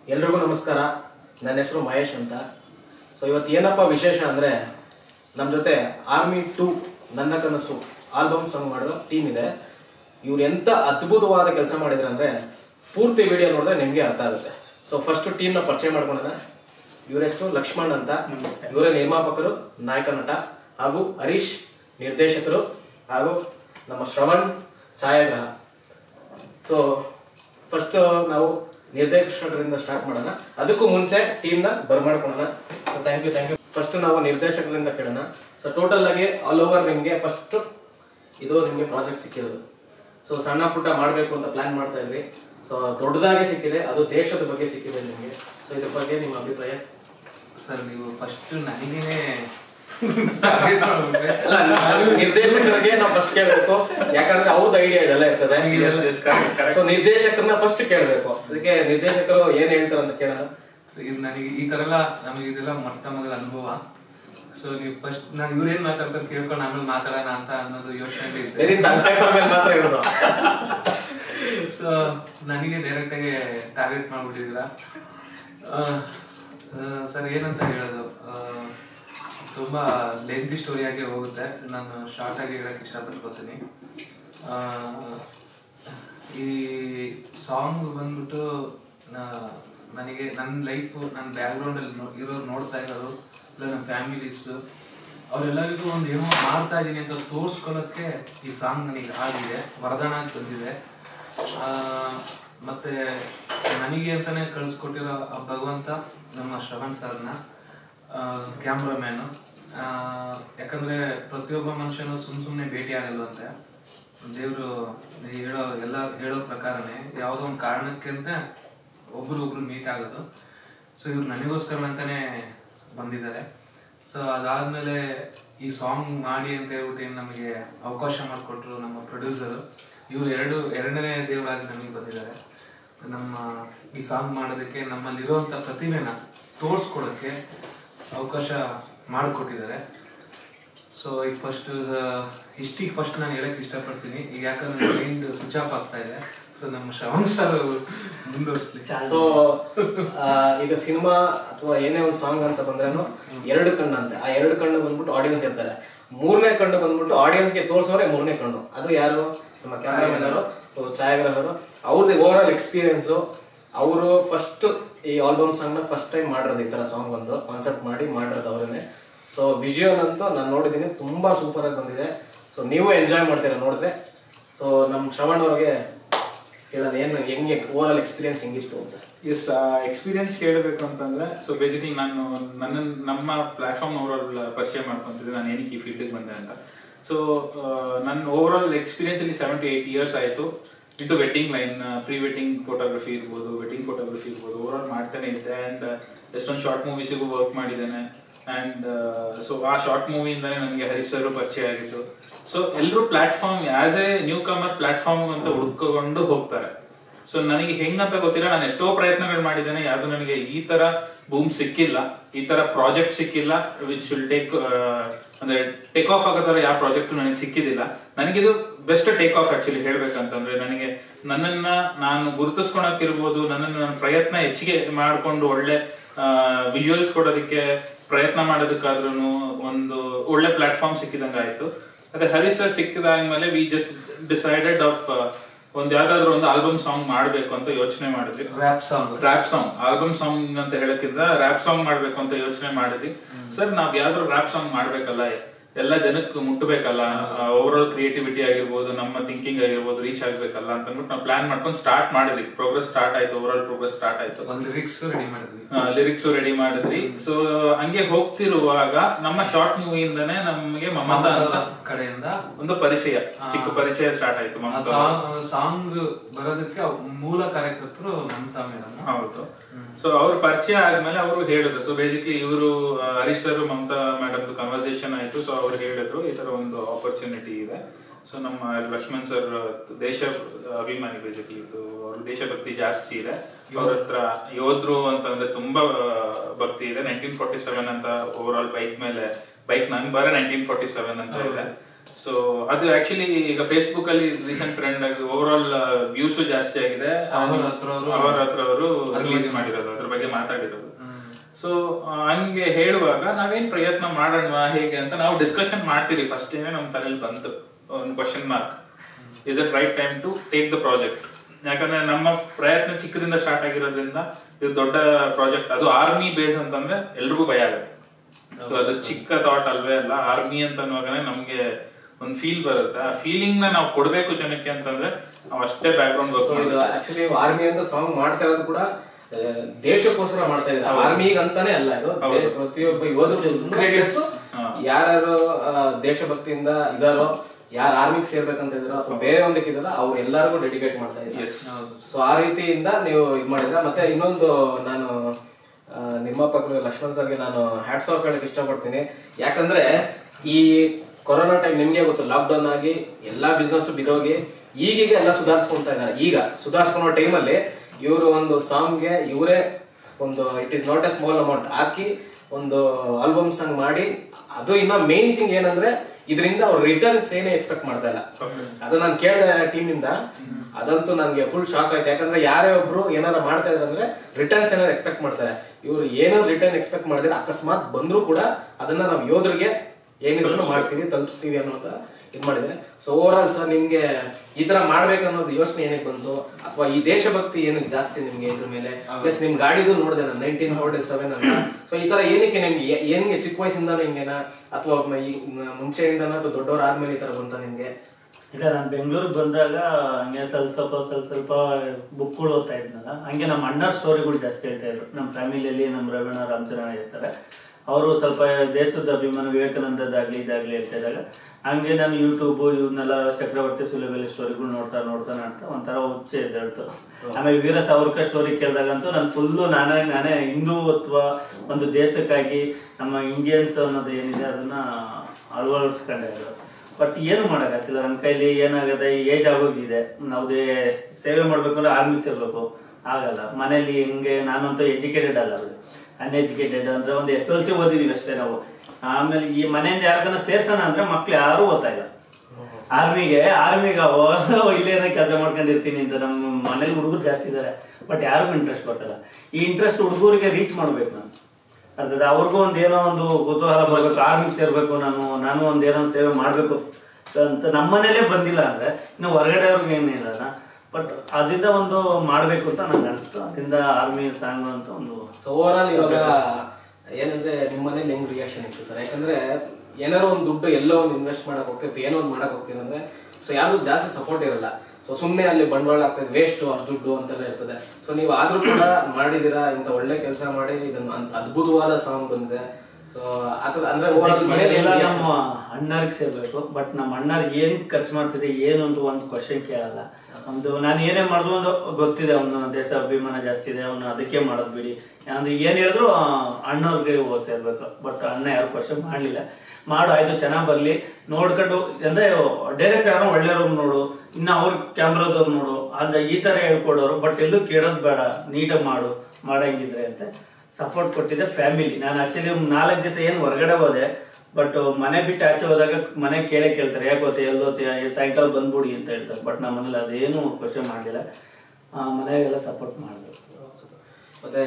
ಎಲ್ರಿಗೂ ನಮಸ್ಕಾರ. ನನ್ನ ಹೆಸರು ಮಹೇಶ್ ಅಂತ. ಸೊ ಇವತ್ತು ಏನಪ್ಪ ವಿಶೇಷ ಅಂದರೆ ನಮ್ಮ ಜೊತೆ ಆರ್ಮಿ 2 ನನ್ನ ಕನಸು ಆಲ್ಬಮ್ ಸಾಂಗ್ ಮಾಡೋ ಟೀಮ್ ಇದೆ. ಇವ್ರು ಎಂಥ ಅದ್ಭುತವಾದ ಕೆಲಸ ಮಾಡಿದ್ರು ಅಂದರೆ ಪೂರ್ತಿ ವಿಡಿಯೋ ನೋಡಿದ್ರೆ ನಿಮಗೆ ಅರ್ಥ ಆಗುತ್ತೆ. ಸೊ ಫಸ್ಟ್ ಟೀಮ್ನ ಪರಿಚಯ ಮಾಡ್ಕೊಳ್ಳೋಣ. ಇವ್ರ ಹೆಸರು ಲಕ್ಷ್ಮಣ್ ಅಂತ. ಇವರೇ ನಿರ್ಮಾಪಕರು, ನಾಯಕ ನಟ ಹಾಗೂ ಹರೀಶ್ ನಿರ್ದೇಶಕರು ಹಾಗೂ ನಮ್ಮ ಶ್ರವಣ್ ಛಾಯಾಗ್ರಹ. ಸೊ ಫಸ್ಟ್ ನಾವು ನಿರ್ದೇಶಕರಿಂದ ಸ್ಟಾರ್ಟ್ ಮಾಡೋಣ. ಅದಕ್ಕೂ ಮುಂಚೆ ಟೀಮ್ನ ಬರ್ಮಾಡ್ಕೊಳ್ಳೋಣ. Thank you. ಫಸ್ಟ್ ನಾವು ನಿರ್ದೇಶಕರಿಂದ ಕೇಳೋಣ. ಸೊ ಟೋಟಲ್ ಆಗಿ ಆಲ್ ಓವರ್ ನಿಮಗೆ ಫಸ್ಟ್ ಇದು ನಿಮಗೆ ಪ್ರಾಜೆಕ್ಟ್ ಸಿಕ್ಕಿರೋದು. ಸೊ ಸಣ್ಣ ಪುಟ್ಟ ಮಾಡಬೇಕು ಅಂತ ಪ್ಲಾನ್ ಮಾಡ್ತಾ ಇದ್ರಿ. ಸೊ ದೊಡ್ಡದಾಗಿ ಸಿಕ್ಕಿದೆ, ಅದು ದೇಶದ ಬಗ್ಗೆ ಸಿಕ್ಕಿದೆ ನಿಮಗೆ. ಸೊ ಇದ್ರ ಬಗ್ಗೆ ನಿಮ್ಮ ಅಭಿಪ್ರಾಯ ಸರ್? ನೀವು ಫಸ್ಟ್ ನನಗೇನೆ ನಿರ್ದೇಶಕರಿಗೆ ನಾವು ಫಸ್ಟ್ ಕೇಳಬೇಕು, ಯಾಕಂದ್ರೆ ಅವ್ರದ್ದು ಐಡಿಯಾ ಇದೆಲ್ಲ ಇರ್ತದೆ. ಸೊ ನಿರ್ದೇಶಕರನ್ನ ಫಸ್ಟ್ ಕೇಳಬೇಕು. ಅದಕ್ಕೆ ನಿರ್ದೇಶಕರು ಏನ್ ಹೇಳ್ತಾರೆ ಅಂತ ಕೇಳೋಣ. ಇದು ನನಗೆ ಈ ತರ ಎಲ್ಲ ನಮಗೆ ಇದೆಲ್ಲ ಮೊಟ್ಟ ಮೊದಲ ಅನುಭವ. ಸೊ ನೀವು ಫಸ್ಟ್ ನಾನು ಇವ್ರೇನ್ ಮಾತಾಡ್ತಾರೆ ಕೇಳ್ಕೊಂಡು ಆಮೇಲೆ ಮಾತಾಡೋಣ ಅಂತ ಅನ್ನೋದು ಯೋಚನೆ ಇತ್ತು. ಸೊ ನನಗೆ ಡೈರೆಕ್ಟ್ ಆಗಿ ಟಾರ್ಗೆಟ್ ಮಾಡ್ಬಿಟ್ಟಿದ್ದೀರಾ ಸರ್. ಏನಂತ ಹೇಳೋದು, ತುಂಬಾ ಲೆಂತಿ ಸ್ಟೋರಿಯಾಗಿ ಹೋಗುತ್ತೆ. ನಾನು ಶಾರ್ಟ್ ಆಗಿ ಹೇಳಕ್ ಇಷ್ಟಪಡ್ಕೋತೀನಿ. ಈ ಸಾಂಗ್ ಬಂದ್ಬಿಟ್ಟು ನನಗೆ ನನ್ನ ಲೈಫು, ನನ್ನ ಬ್ಯಾಕ್ಗ್ರೌಂಡಲ್ಲಿ ಇರೋರು ನೋಡ್ತಾ ಇರೋರು, ಇಲ್ಲ ನಮ್ಮ ಫ್ಯಾಮಿಲೀಸ್, ಅವರೆಲ್ಲರಿಗೂ ಒಂದು ಏನೋ ಮಾಡ್ತಾ ಇದ್ದೀನಿ ಅಂತ ತೋರಿಸ್ಕೊಳ್ಳೋಕ್ಕೆ ಈ ಸಾಂಗ್ ನನಗೆ ಆಗಿದೆ, ವರದಾನ ಅಂತ ಬಂದಿದೆ. ಮತ್ತೆ ನನಗೆ ಅಂತಾನೆ ಕಳಿಸ್ಕೊಟ್ಟಿರೋ ಭಗವಂತ ನಮ್ಮ ಶ್ರವಣ್ ಸರ್ನ, ಕ್ಯಾಮ್ರಾಮ್ಯಾನು. ಯಾಕಂದ್ರೆ ಪ್ರತಿಯೊಬ್ಬ ಮನುಷ್ಯನು ಸುಮ್ಮನೆ ಭೇಟಿ ಆಗಲ್ವಂತೆ. ದೇವರು ಹೇಳೋ ಪ್ರಕಾರನೇ ಯಾವುದೋ ಒಂದು ಕಾರಣಕ್ಕೆ ಅಂತ ಒಬ್ರು ಮೀಟ್ ಆಗೋದು. ಸೊ ಇವ್ರು ನನಗೋಸ್ಕರ ಅಂತಾನೆ ಬಂದಿದ್ದಾರೆ. ಸೊ ಅದಾದ್ಮೇಲೆ ಈ ಸಾಂಗ್ ಮಾಡಿ ಅಂತ ಹೇಳ್ಬಿಟ್ಟು ಏನು ನಮಗೆ ಅವಕಾಶ ಮಾಡಿಕೊಟ್ರು ನಮ್ಮ ಪ್ರೊಡ್ಯೂಸರು. ಇವರು ಎರಡನೇ ದೇವರಾಗಿ ನಮಗೆ ಬಂದಿದ್ದಾರೆ. ನಮ್ಮ ಈ ಸಾಂಗ್ ಮಾಡೋದಕ್ಕೆ, ನಮ್ಮಲ್ಲಿರುವಂಥ ಪ್ರತಿಭೆನ ತೋರಿಸ್ಕೊಡೋಕ್ಕೆ ಅವಕಾಶ ಮಾಡಿಕೊಟ್ಟಿದ್ದಾರೆ. ಸೊ ಈಗ ಹಿಸ್ಟ್ರಿಗೆ ಫಸ್ಟ್ ನಾನು ಹೇಳಕ್ಕೆ ಇಷ್ಟಪಡ್ತೀನಿ. ಈಗ ಯಾಕಂದ್ರೆ ಮೈಂಡ್ ಸ್ವಿಚ್ ಆಫ್ ಆಗ್ತಾ ಇದೆ. ಸೊ ನಮ್ಮ ಶ್ರವಣ್ ಸರ್ ಮುಂದುವರಿಸ್ಲಿ. ಸೊ ಈಗ ಸಿನಿಮಾ ಅಥವಾ ಏನೇ ಒಂದು ಸಾಂಗ್ ಅಂತ ಬಂದ್ರೇನು ಎರಡು ಕಣ್ಣು ಅಂತೆ. ಆ ಎರಡು ಕಣ್ಣು ಬಂದ್ಬಿಟ್ಟು ಆಡಿಯನ್ಸ್ ಇರ್ತಾರೆ. ಮೂರನೇ ಕಣ್ಣು ಬಂದ್ಬಿಟ್ಟು ಆಡಿಯನ್ಸ್ಗೆ ತೋರಿಸೋರೆ ಮೂರನೇ ಕಣ್ಣು. ಅದು ಯಾರು? ನಮ್ಮ ಕ್ಯಾಮ್ರಾಮನ್ ಅವರು, ಛಾಯಾಗ್ರಾಹಕರು. ಅವ್ರದ್ದು ಓವರ್ ಆಲ್ ಎಕ್ಸ್ಪೀರಿಯನ್ಸು. ಅವರು ಫಸ್ಟ್ ಈ ಆಲ್ಬಮ್ ಸಾಂಗ್ ನ ಫಸ್ಟ್ ಟೈಮ್ ಮಾಡಿರೋದು. ಈ ತರ ಸಾಂಗ್ ಒಂದು ಕಾನ್ಸೆಪ್ಟ್ ಮಾಡಿರೋದು ಅವರನ್ನೇ. ಸೊ ವಿಜುವಲ್ ಅಂತೂ ನಾನು ನೋಡಿದ್ದೀನಿ, ತುಂಬಾ ಸೂಪರ್ ಆಗಿ ಬಂದಿದೆ. ಸೊ ನೀವು ಎಂಜಾಯ್ ಮಾಡ್ತೀರಾ ನೋಡಿದ್ರೆ. ಸೊ ನಮ್ಮ ಶ್ರವಣ್ ಅವ್ರಿಗೆ ಹೇಳೋದು ಏನು, ಹೆಂಗೆ ಓವರ್ ಆಲ್ ಎಕ್ಸ್ಪೀರಿಯನ್ಸ್ ಹೆಂಗಿತ್ತು ಅಂತ. ಎಸ್, ಎಕ್ಸ್ಪೀರಿಯನ್ಸ್ ಕೇಳಬೇಕು ಅಂತಂದ್ರೆ, ಸೊ ಬೇಸಿಕಲಿ ನಮ್ಮ ಪ್ಲಾಟ್ಫಾರ್ಮ್ ಓವರ್ ಆಲ್ ಪರಿಚಯ ಮಾಡ್ಕೊಂತಿದ್ದೆ ನಾನು ಏನಕ್ಕೆ ಈ ಫೀಲ್ಡಿಗೆ ಬಂದೆ ಅಂತ. ಸೊ ನನ್ನ ಓವರ್ ಆಲ್ ಎಕ್ಸ್ಪೀರಿಯನ್ಸ್ ಅಲ್ಲಿ 7 to 8 years ಆಯಿತು. Into wedding line, pre wedding photography ಇರ್ಬೋದು, ವೆಡ್ಡಿಂಗ್ ಫೋಟೋಗ್ರಫಿ ಇರ್ಬೋದು, ಓವರ್ ಆಲ್ ಮಾಡ್ತಾನೆ ಇದ್ದೆ. ಆ್ಯಂಡ್ ಎಷ್ಟೊಂದು ಶಾರ್ಟ್ ಮೂವೀಸಿಗೂ ವರ್ಕ್ ಮಾಡಿದ್ದೇನೆ. ಆ್ಯಂಡ್ ಸೊ ಆ ಶಾರ್ಟ್ ಮೂವಿಯಿಂದಾನೆ ನನಗೆ ಹರೀಶ್ ಸರ್ ಪರಿಚಯ ಆಗಿತ್ತು. ಸೊ ಎಲ್ಲರೂ platform as a newcomer platform ಅಂತ ಹುಡ್ಕೊಂಡು ಹೋಗ್ತಾರೆ. ಸೊ ನನಗೆ ಹೆಂಗಂತ ಗೊತ್ತಿಲ್ಲ, ನಾನು ಎಷ್ಟೋ ಪ್ರಯತ್ನಗಳು ಮಾಡಿದ್ದೇನೆ, ಯಾವುದು ನನಗೆ ಈ ತರ ಬೂಮ್ ಸಿಕ್ಕಿಲ್ಲ, ಈ ತರ ಪ್ರಾಜೆಕ್ಟ್ ಸಿಕ್ಕಿಲ್ಲ ವಿಚ್ ವಿಲ್ ಅಂದ್ರೆ ಟೇಕ್ ಆಫ್ ಆಗೋ ತರ ಯಾವ ಪ್ರಾಜೆಕ್ಟ್ ನನಗೆ ಸಿಕ್ಕಿದಿಲ್ಲ. ನನಗಿದು ಬೆಸ್ಟ್ ಟೇಕ್ ಆಫ್ ಆಕ್ಚುಲಿ ಹೇಳ್ಬೇಕಂತಂದ್ರೆ. ನನಗೆ ನನ್ನನ್ನ ನಾನು ಗುರುತಿಸ್ಕೊಳಕ್ಕಿರ್ಬೋದು, ನನ್ನ ಪ್ರಯತ್ನ ಹೆಚ್ಚಿಗೆ ಮಾಡಿಕೊಂಡು ಒಳ್ಳೆ ವಿಜುವಲ್ಸ್ ಕೊಡೋದಕ್ಕೆ ಪ್ರಯತ್ನ ಮಾಡೋದಕ್ಕಾದ್ರೂ ಒಂದು ಒಳ್ಳೆ ಪ್ಲಾಟ್ಫಾರ್ಮ್ ಸಿಕ್ಕಿದಂಗ ಆಯ್ತು. ಅದೇ ಹರೀಶ್ ಸರ್ ಸಿಕ್ಕಿದಾದ್ಮೇಲೆ ವಿ ಜಸ್ಟ್ ಡಿಸೈಡೆಡ್ ಆಫ್ ಒಂದ್ ಯಾವ್ದಾದ್ರು ಒಂದು ಆಲ್ಬಮ್ ಸಾಂಗ್ ಮಾಡ್ಬೇಕು ಅಂತ ಯೋಚನೆ ಮಾಡಿದ್ವಿ. ರ್ಯಾಪ್ ಸಾಂಗ್ ಆಲ್ಬಮ್ ಸಾಂಗ್ ಅಂತ ಹೇಳಕ್ಕಿಂತ ರ್ಯಾಪ್ ಸಾಂಗ್ ಮಾಡ್ಬೇಕು ಅಂತ ಯೋಚನೆ ಮಾಡಿದ್ವಿ. ಸರ್ ನಾವ್ ಯಾವ್ದಾದ್ರು ರ್ಯಾಪ್ ಸಾಂಗ್ ಮಾಡ್ಬೇಕಲ್ಲ, ಎಲ್ಲ ಜನಕ್ಕೆ ಮುಟ್ಟಬೇಕಲ್ಲ, ಓವರ್ ಆಲ್ ಕ್ರಿಯೇಟಿವಿಟಿ ಆಗಿರ್ಬೋದು, ನಮ್ಮ ಥಿಂಕಿಂಗ್ ಆಗಿರ್ಬೋದು ರೀಚ್ ಆಗ್ಬೇಕಲ್ಲ ಅಂತ ಅಂದ್ಬಿಟ್ಟು ನಾವು ಪ್ಲಾನ್ ಮಾಡ್ಕೊಂಡು ಸ್ಟಾರ್ಟ್ ಮಾಡಿದ್ವಿ. ಪ್ರೋಗ್ರೆಸ್ ಸ್ಟಾರ್ಟ್ ಆಯ್ತು, ಓವರ್ ಆಲ್ ಪ್ರೋಗ್ರೆಸ್ ಸ್ಟಾರ್ಟ್ ಆಯ್ತು. ಲಿರಿಕ್ಸ್ ರೆಡಿ ಮಾಡಿದ್ವಿ. ಸೊ ಹಂಗೆ ಹೋಗ್ತಿರುವಾಗ ನಮ್ಮ ಶಾರ್ಟ್ ಮೂವಿಯಿಂದಾನೆ ನಮಗೆ ಮಮತಾ ಕಡೆಯಿಂದ ಒಂದು ಪರಿಚಯ, ಚಿಕ್ಕ ಪರಿಚಯ ಸ್ಟಾರ್ಟ್ ಆಯ್ತು. ಸಾಂಗ್ ಬರೋದಕ್ಕೆ ಮೂಲ ಕಾರ್ಯಕರ್ತರು ಮಮತಾ ಮೇಡಮ್. ಹೌದು. ಸೊ ಅವ್ರ ಪರಿಚಯ ಆದ್ಮೇಲೆ ಅವರು ಹೇಳಿದ್ರು. ಸೊ ಬೇಸಿಕ್ಲಿ ಇವರು Harish sir Mamata madam conversation ಆಯ್ತು. ಸೊ ಅವ್ರು ಹೇಳಿದ್ರು ಈ ತರ ಒಂದು ಆಪರ್ಚುನಿಟಿ ಇದೆ. ಸೊ ನಮ್ಮ ಲಕ್ಷ್ಮಣ್ ಸರ್ ದೇಶ ಅಭಿಮಾನಿ, ಬೇಸಿಕ್ಲಿ ಇದು ಅವ್ರ ದೇಶಭಕ್ತಿ ಜಾಸ್ತಿ ಇದೆ. ಅವ್ರ ಹತ್ರ ಯೋಧರು ಅಂತಂದ್ರೆ ತುಂಬಾ ಭಕ್ತಿ ಇದೆ. 1947 ಅಂತ ಓವರ್ ಆಲ್ ಬೈಕ್ ಮೇಲೆ, ಬೈಕ್ ನಂಬರ್ 1947 ಅಂತ ಇದೆ. ಸೊ ಅದು ಆಕ್ಚುಲಿ ಈಗ ಫೇಸ್ಬುಕ್ ಅಲ್ಲಿ ರೀಸೆಂಟ್ ಟ್ರೆಂಡ್ ಆಗಿ ಓವರ್ ಆಲ್ ವ್ಯೂಸ್ ಜಾಸ್ತಿ ಆಗಿದೆ. ಅವರ ಹತ್ರ ಅವರು ರಿಲೀಸ್ ಮಾಡಿರೋದು, ಅದ್ರ ಬಗ್ಗೆ ಮಾತಾಡಿರೋದು. ಸೊ ಹಂಗೆ ಹೇಳುವಾಗ ನಾವೇನ್ ಪ್ರಯತ್ನ ಮಾಡೋಣ ಹೇಗೆ ಅಂತ ನಾವು ಡಿಸ್ಕಷನ್ ಮಾಡ್ತೀರಿ. ಫಸ್ಟ್ ಏನೇ ನಮ್ ತಲೆಯಲ್ಲಿ ಬಂತು ಒಂದು question mark, is it right time to take the project. ಯಾಕಂದ್ರೆ ನಮ್ಮ ಪ್ರಯತ್ನ ಚಿಕ್ಕದಿಂದ ಸ್ಟಾರ್ಟ್ ಆಗಿರೋದ್ರಿಂದ ಇದು ದೊಡ್ಡ ಪ್ರಾಜೆಕ್ಟ್, ಅದು ಆರ್ಮಿ ಬೇಸ್ ಅಂತಂದ್ರೆ ಎಲ್ರಿಗೂ ಭಯ ಆಗುತ್ತೆ. ಸೊ ಅದು ಚಿಕ್ಕ ಥಾಟ್ ಅಲ್ವೇ ಅಲ್ಲ, ಆರ್ಮಿ ಅಂತ ಅನ್ನುವಾಗನೇ ನಮ್ಗೆ ಒಂದು ಫೀಲ್ ಬರುತ್ತೆ. ಆ ಫೀಲಿಂಗ್ ನ ನಾವು ಕೊಡ್ಬೇಕು ಜನಕ್ಕೆ ಅಂತಂದ್ರೆ ನಾವು ಅಷ್ಟೇ background work. Actually army ಅಂತ ಸಾಂಗ್ ಮಾಡ್ತಾ ಇರೋದು ಕೂಡ ದೇಶಕ್ಕೋಸ್ಕರ ಮಾಡ್ತಾ ಇದ್ದಾರೆ, ಆರ್ಮಿಗೆ ಅಂತಾನೆ ಅಲ್ಲ. ಇದು ಪ್ರತಿಯೊಬ್ಬ ಯೋಧರು ಯಾರು ದೇಶಭಕ್ತಿಯಿಂದ ಇದಾರೋ, ಯಾರು ಆರ್ಮಿಗೆ ಸೇರ್ಬೇಕಂತ ಇದಾರೋ ಅಥವಾ ಬೇರೆ ಒಂದಕ್ಕೆ ಇದಾರೋ ಅವ್ರು ಎಲ್ಲರಿಗೂ ಡೆಡಿಕೇಟ್ ಮಾಡ್ತಾ ಇದ್ದಾರೆ. ಸೊ ಆ ರೀತಿಯಿಂದ ನೀವು ಇದ್ ಮಾಡಿದ್ರ. ಮತ್ತೆ ಇನ್ನೊಂದು ನಾನು ನಿರ್ಮಾಪಕರು ಲಕ್ಷ್ಮಣ್ ಸರ್ಗೆ ನಾನು ಹ್ಯಾಟ್ಸ್ ಆಫ್ ಹೇಳಕ್ ಇಷ್ಟಪಡ್ತೀನಿ. ಯಾಕಂದ್ರೆ ಈ ಕೊರೋನಾ ಟೈಮ್ ನಿಮ್ಗೆ ಗೊತ್ತು, ಲಾಕ್ ಡೌನ್ ಆಗಿ ಎಲ್ಲಾ ಬಿಸ್ನೆಸ್ ಬಿದೋಗಿ ಈಗೀಗ ಎಲ್ಲ ಸುಧಾರಿಸ್ಕೊಂತಾ ಇದ್ದಾರೆ. ಈಗ ಸುಧಾರಿಸ್ಕೊಳ್ಳೋ ಟೈಮಲ್ಲಿ ಇವರು ಒಂದು ಸಾಂಗ್ಗೆ ಇವರೇ ಒಂದು it is not a small amount ಹಾಕಿ ಒಂದು ಆಲ್ಬಮ್ ಸಾಂಗ್ ಮಾಡಿ, ಅದು ಇನ್ನ ಮೇನ್ ಥಿಂಗ್ ಏನಂದ್ರೆ ಇದರಿಂದ ಅವ್ರು ರಿಟರ್ನ್ಸ್ ಏನೇ ಎಕ್ಸ್ಪೆಕ್ಟ್ ಮಾಡ್ತಾ ಇಲ್ಲ. ಅದು ನಾನು ಕೇಳಿದ ಟೀಮ್ ಇಂದ, ಅದಂತೂ ನನ್ಗೆ ಫುಲ್ ಶಾಕ್ ಆಯ್ತು. ಯಾಕಂದ್ರೆ ಯಾರೇ ಒಬ್ರು ಏನಾರ ಮಾಡ್ತಾ ಇದ್ರೆ ಅಂದ್ರೆ ರಿಟರ್ನ್ಸ್ ಏನಾದ್ರು ಎಕ್ಸ್ಪೆಕ್ಟ್ ಮಾಡ್ತಾರೆ. ಇವ್ರು ಏನೋ ರಿಟರ್ನ್ ಎಕ್ಸ್ಪೆಕ್ಟ್ ಮಾಡಿದ್ರೆ ಅಕಸ್ಮಾತ್ ಬಂದ್ರು ಕೂಡ ಅದನ್ನ ನಾವು ಯೋಧರಿಗೆ ಏನಿದ್ರು ಮಾಡ್ತೀವಿ, ತಲುಪಿಸ್ತೀವಿ ಅನ್ನೋದ ಇದ್ ಮಾಡಿದ್ರೆ. ಸೊ ಓವರ್ ಆಲ್ ಸರ್ ನಿಮ್ಗೆ ಈ ತರ ಮಾಡ್ಬೇಕನ್ನೋದು ಯೋಚನೆ ಏನಕ್ಕೆ ಬಂತು, ಅಥವಾ ಈ ದೇಶಭಕ್ತಿ ಏನಕ್ಕೆ ಜಾಸ್ತಿ ನಿಮ್ಗೆ ಇದ್ರ ಮೇಲೆ? ಪ್ಲಸ್ ನಿಮ್ ಗಾಡಿದು ನೋಡಿದೆ ನಾನು 1947 ಅಂತ. ಸೊ ಈ ತರ ಏನಕ್ಕೆ ನಿಮ್ಗೆ ಏನ್ಗೆ ಚಿಕ್ಕ ವಯಸ್ಸಿಂದಾನು ಹಿಂಗೇನಾ, ಅಥವಾ ಮುಂಚೆಯಿಂದನ ಅಥವಾ ದೊಡ್ಡವ್ರ ಆದ್ಮೇಲೆ ಈ ತರ ಬಂತ ನಿಮ್ಗೆ? ಇಲ್ಲ, ನಾನು ಬೆಂಗಳೂರಿಗೆ ಬಂದಾಗ ಹಂಗೆ ಸ್ವಲ್ಪ ಬುಕ್ಗಳು ಓದ್ತಾ ಇದ್ನಲ್ಲ, ಹಂಗೆ ನಮ್ಮ ಅಣ್ಣರ ಸ್ಟೋರಿಗಳು ಜಾಸ್ತಿ ಹೇಳ್ತಾ ಇದ್ರು. ನಮ್ಮ ಫ್ಯಾಮಿಲಿಯಲ್ಲಿ ನಮ್ಮ ರವೀಣ ರಾಮಚಂದ್ರಣ್ಣ ಇರ್ತಾರೆ, ಅವರು ಸ್ವಲ್ಪ ದೇಶದ ಅಭಿಮಾನ ವಿವೇಕಾನಂದದಾಗ್ಲಿ ಇದಾಗ್ಲಿ ಹೇಳ್ತಾ ಇದ್ದಾಗ ಹಂಗೆ ನಾನು ಯೂಟ್ಯೂಬ್ ಇವನ್ನೆಲ್ಲ ಚಕ್ರವರ್ತಿ ಸುಲಭೆಲೆ ಸ್ಟೋರಿಗಳು ನೋಡ್ತಾ ಒಂಥರ ಹುಚ್ಚೆ ಎದ್ದೇಳ್ತು. ಆಮೇಲೆ ವೀರ ಸಾವರ್ಕರ್ ಸ್ಟೋರಿ ಕೇಳಿದಾಗಂತೂ ನಾನು ಫುಲ್ಲು ನಾನೇ ಹಿಂದುತ್ವ ಒಂದು ದೇಶಕ್ಕಾಗಿ ನಮ್ಮ ಇಂಡಿಯನ್ಸ್ ಅನ್ನೋದು ಏನಿದೆ ಅದನ್ನ ಅಳವಡಿಸ್ಕೊಂಡೆ. ಬಟ್ ಏನು ಮಾಡೋಕ್ಕಾಗ್ತಿಲ್ಲ, ನನ್ನ ಕೈಲಿ ಏನಾಗದೆ, ಏಜ್ ಆಗೋಗಿದೆ. ಯಾವುದೇ ಸೇವೆ ಮಾಡ್ಬೇಕು ಅಂದ್ರೆ ಆರ್ಮಿಗೆ ಸೇರ್ಬೇಕು, ಆಗಲ್ಲ. ಮನೇಲಿ ಹಿಂಗೆ ನಾನಂತೂ ಎಜುಕೇಟೆಡ್ ಅಲ್ಲ, ಅನ್ಎಜುಕೇಟೆಡ್ ಅಂದ್ರೆ ಒಂದು SLC ಓದಿದೀವಿ ಅಷ್ಟೇ ನಾವು. ಆಮೇಲೆ ಈ ಮನೆಯಿಂದ ಯಾರನ್ನ ಸೇರ್ಸೋಣ ಅಂದ್ರೆ ಮಕ್ಳು ಯಾರು ಓದ್ತಾ ಇಲ್ಲ. ಆರ್ಮಿಗೆ ಇಲ್ಲೇನ ಕೆಲಸ ಮಾಡ್ಕೊಂಡಿರ್ತೀನಿ ಅಂತ ನಮ್ಮ ಮನೇಲಿ ಹುಡುಗರು ಜಾಸ್ತಿ ಇದಾರೆ, ಬಟ್ ಯಾರಿಗೂ ಇಂಟ್ರೆಸ್ಟ್ ಬರ್ತಲ್ಲ. ಈ ಇಂಟ್ರೆಸ್ಟ್ ಹುಡುಗರಿಗೆ ರೀಚ್ ಮಾಡ್ಬೇಕು ನಾನು. ಅರ್ಥದ ಅವ್ರಿಗೂ ಒಂದೇನೋ ಒಂದು ಕುತೂಹಲ ಬರ್ಬೇಕು, ಆರ್ಮಿಗೆ ಸೇರ್ಬೇಕು, ನಾನು ಒಂದೇನೋ ಸೇವೆ ಮಾಡ್ಬೇಕು ಅಂತ ನಮ್ಮನೇಲೇ ಬಂದಿಲ್ಲ ಅಂದ್ರೆ ಇನ್ನು ಹೊರಗಡೆ ಅವ್ರಿಗೆ ಏನಿಲ್ಲ. ಬಟ್ ಅದರಿಂದ ಒಂದು ಮಾಡ್ಬೇಕು ಅಂತ ನಂಗೆ ಅನಿಸ್ತು. ಅದರಿಂದ ಆರ್ಮಿ ಸಾಂಗ್ ಅಂತ ಒಂದು ಓವರ್ ಆಲ್ ಇವಾಗ ಏನಂದ್ರೆ ನಿಮ್ಮ ಮನೇಲಿ ಹೆಂಗ್ ರಿಯಾಕ್ಷನ್ ಇತ್ತು ಸರ್? ಯಾಕಂದ್ರೆ ಏನಾರು ಒಂದು ದುಡ್ಡು ಎಲ್ಲೋ ಒಂದು ಇನ್ವೆಸ್ಟ್ ಮಾಡಕ್ ಹೋಗ್ತಿರ್ತೀವಿ, ಏನೋ ಒಂದು ಮಾಡಕ್ ಹೋಗ್ತೀನಿ ಅಂದ್ರೆ ಸೊ ಯಾರು ಜಾಸ್ತಿ ಸಪೋರ್ಟ್ ಇರಲ್ಲ. ಸೊ ಸುಮ್ಮನೆ ಅಲ್ಲಿ ಬಂಡವಾಳ ಆಗ್ತದೆ, ವೇಸ್ಟ್ ಅಷ್ಟು ದುಡ್ಡು ಅಂತೆಲ್ಲ ಇರ್ತದೆ. ಸೊ ನೀವು ಆದ್ರೂ ಕೂಡ ಮಾಡಿದೀರಾ, ಇಂತ ಒಳ್ಳೆ ಕೆಲಸ ಮಾಡಿ ಇದನ್ನ ಅದ್ಭುತವಾದ ಸಾಂಗ್ ಬಂದಿದೆ. ಸೊ ಅಂದ್ರೆ ನಮ್ಮ ಅಣ್ಣರಿಗೆ ಸೇರ್ಬೇಕು. ಬಟ್ ನಮ್ಮ ಅಣ್ಣರಿಗೆ ಏನ್ ಖರ್ಚು ಮಾಡ್ತಿದೆ ಏನು ಅಂತ ಒಂದು ಕ್ವಶನ್ ಕೇಳಲ್ಲ. ಒಂದು ನಾನು ಏನೇ ಮಾಡಿದ್ರು ಒಂದು ಗೊತ್ತಿದೆ, ಅವನ ದೇಶ ಅಭಿಮಾನ ಜಾಸ್ತಿ ಇದೆ, ಅವನು ಅದಕ್ಕೆ ಮಾಡೋದ್ ಬಿಡಿ ಅಂದ್ರೆ ಏನ್ ಹೇಳಿದ್ರು ಅಣ್ಣವ್ರಿಗೆ ಸೇರ್ಬೇಕು. ಬಟ್ ಅಣ್ಣ ಯಾರು ಕ್ವಶನ್ ಮಾಡ್ಲಿಲ್ಲ. ಆಯ್ತು ಚೆನ್ನಾಗ್ ಬರ್ಲಿ ನೋಡ್ಕೊಂಡು ಅಂದ್ರೆ ಡೈರೆಕ್ಟ್ ಯಾರೋ ಒಳ್ಳೆಯವ್ರು ನೋಡು, ಇನ್ನ ಅವ್ರ ಕ್ಯಾಮ್ರಾದವ್ರು ನೋಡು ಅಂದ್ರೆ ಈ ತರ ಹೇಳ್ಕೊಡೋರು. ಬಟ್ ಎಲ್ಲೂ ಕೇಳೋದ್ ಬೇಡ, ನೀಟಾಗಿ ಮಾಡಂಗಿದ್ರೆ ಅಂತ ಸಪೋರ್ಟ್ ಕೊಟ್ಟಿದ್ದೆ ಫ್ಯಾಮಿಲಿ. ನಾನು ಆಕ್ಚುಲಿ 4 ದಿವಸ ಏನ್ ಹೊರಗಡೆ ಹೋದೆ, ಬಟ್ ಮನೆ ಬಿಟ್ಟು ಆಚೆ ಹೋದಾಗ ಮನೆ ಕೇಳ್ತಾರೆ, ಯಾಕೆ ಗೊತ್ತೆ ಎಲ್ಲೋತಿ ಸಾಯಂಕಾಲ ಬಂದ್ಬಿಡಿ ಅಂತ ಹೇಳ್ತಾರೆ. ಬಟ್ ನಮ್ಮ ಮನೇಲಿ ಅದೇನು ಕ್ವಶನ್ ಮಾಡಲಿಲ್ಲ, ಮನೆಗೆಲ್ಲ ಸಪೋರ್ಟ್ ಮಾಡಿದ್ರು. ಮತ್ತೆ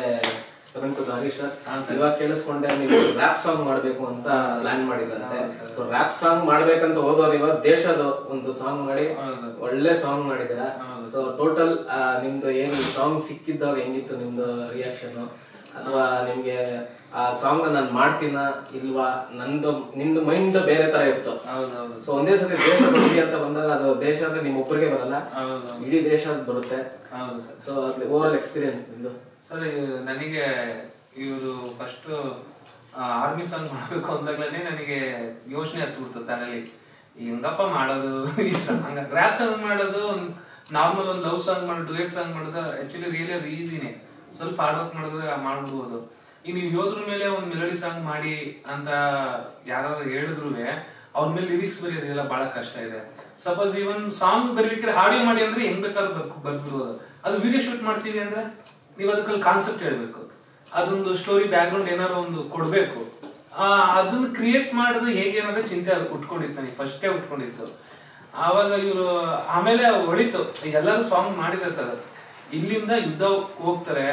ಹರೀಶ್ ಸರ್, ಇವಾಗ ಕೇಳಿಸ್ಕೊಂಡೆ ನೀವು ರ್ಯಾಪ್ ಸಾಂಗ್ ಮಾಡ್ಬೇಕು ಅಂತ ಪ್ಲಾನ್ ಮಾಡಿದ್ರಂತೆ. ಸೊ ರ್ಯಾಪ್ ಸಾಂಗ್ ಮಾಡ್ಬೇಕಂತ ಹೋದವ್ರು ಇವಾಗ ದೇಶದ ಒಂದು ಸಾಂಗ್ ಮಾಡಿ ಒಳ್ಳೆ ಸಾಂಗ್ ಮಾಡಿದ್ದೀರಾ. ಸೊ ಟೋಟಲ್ ನಿಮ್ದು ಏನು ಸಾಂಗ್ ಸಿಕ್ಕಿದ್ದಾಗ ಹೆಂಗಿತ್ತು ನಿಮ್ದು ರಿಯಾಕ್ಷನ್? ಅಥವಾ ನಿಮ್ಗೆ ಆ ಸಾಂಗ್ ನಾನು ಮಾಡ್ತೀನ ಇಲ್ವಾ, ನಿಮ್ದು ಮೈಂಡ್ ಬೇರೆ ತರ ಇತ್ತು. ಸೊ ಒಂದೇ ಸತಿ ದೇಶ ಭಕ್ತಿ ಅಂತ ಬಂದಾಗ ಅದು ದೇಶ ಅಂದ್ರೆ ನಿಮ್ ಒಬ್ಬರಿಗೆ ಬರಲ್ಲ, ಇಡೀ ದೇಶ ಬರುತ್ತೆ. ಸೊ ಓವರ್ ಆಲ್ ಎಕ್ಸ್ಪೀರಿಯನ್ಸ್ ನಿಮ್ದು ಸರ್? ನನಗೆ ಇವರು ಫಸ್ಟ್ ಆರ್ಮಿ ಸಾಂಗ್ ಮಾಡ್ಬೇಕು ಅಂದಾಗ್ಲೇ ನನಗೆ ಯೋಚನೆ ಹತ್ಬಿಡ್ತದೆ ತಲೆಯಲ್ಲಿ, ಹೆಂಗಪ್ಪ ಮಾಡೋದು ಈ ಸಾಂಗ್, ರ್ಯಾಪ್ ಸಾಂಗ್ ಮಾಡೋದು, ನಾರ್ಮಲ್ ಒಂದು ಲವ್ ಸಾಂಗ್ ಮಾಡೋದು, ಡುಯೆಟ್ ಸಾಂಗ್ ಮಾಡೋದು ಆಕ್ಚುಲಿ ರಿಯಲಿ ಈಸಿನೇ, ಸ್ವಲ್ಪ ಹಾರ್ಡ್ ವರ್ಕ್ ಮಾಡಿದ್ರೆ ಮಾಡ್ಬಿಡ್ಬೋದು. ಈಗ ನೀವು ಯೋದ್ರ ಮೇಲೆ ಒಂದು ಮೆಲೋಡಿ ಸಾಂಗ್ ಮಾಡಿ ಅಂತ ಯಾರು ಹೇಳಿದ್ರು ಅವ್ರ ಮೇಲೆ ಲಿರಿಕ್ಸ್ ಬರೆಯೋದಿಲ್ಲ ಬಹಳ ಕಷ್ಟ ಇದೆ. ಸಪೋಸ್ ಈ ಒಂದು ಸಾಂಗ್ ಬರೀಬೇಕಾದ್ರೆ ಆಡಿಯೋ ಮಾಡಿ ಅಂದ್ರೆ ಹೆಂಗ್ ಬೇಕಾದ್ರೂ ಬರ್ಬಿಡ್ಬೋದು. ಅದು ವಿಡಿಯೋ ಶೂಟ್ ಮಾಡ್ತೀವಿ ಅಂದ್ರೆ ನೀವು ಅದಕ್ಕಲ್ಲಿ ಕಾನ್ಸೆಪ್ಟ್ ಹೇಳ್ಬೇಕು, ಅದೊಂದು ಸ್ಟೋರಿ ಬ್ಯಾಕ್ ಗ್ರೌಂಡ್ ಏನಾದ್ರು ಒಂದು ಕೊಡ್ಬೇಕು. ಅದನ್ನ ಕ್ರಿಯೇಟ್ ಮಾಡೋದು ಹೇಗೆ ಅನ್ನೋದೇ ಚಿಂತೆ ಉಟ್ಕೊಂಡಿತ್ತು ನನಗೆ, ಫಸ್ಟೇ ಉಟ್ಕೊಂಡಿತ್ತು. ಆವಾಗ ಇವರು ಆಮೇಲೆ ಹೊಳಿತು, ಎಲ್ಲರೂ ಸಾಂಗ್ ಮಾಡಿದ್ದಾರೆ ಸರ್, ಇಲ್ಲಿಂದ ಯುದ್ಧ ಹೋಗ್ತಾರೆ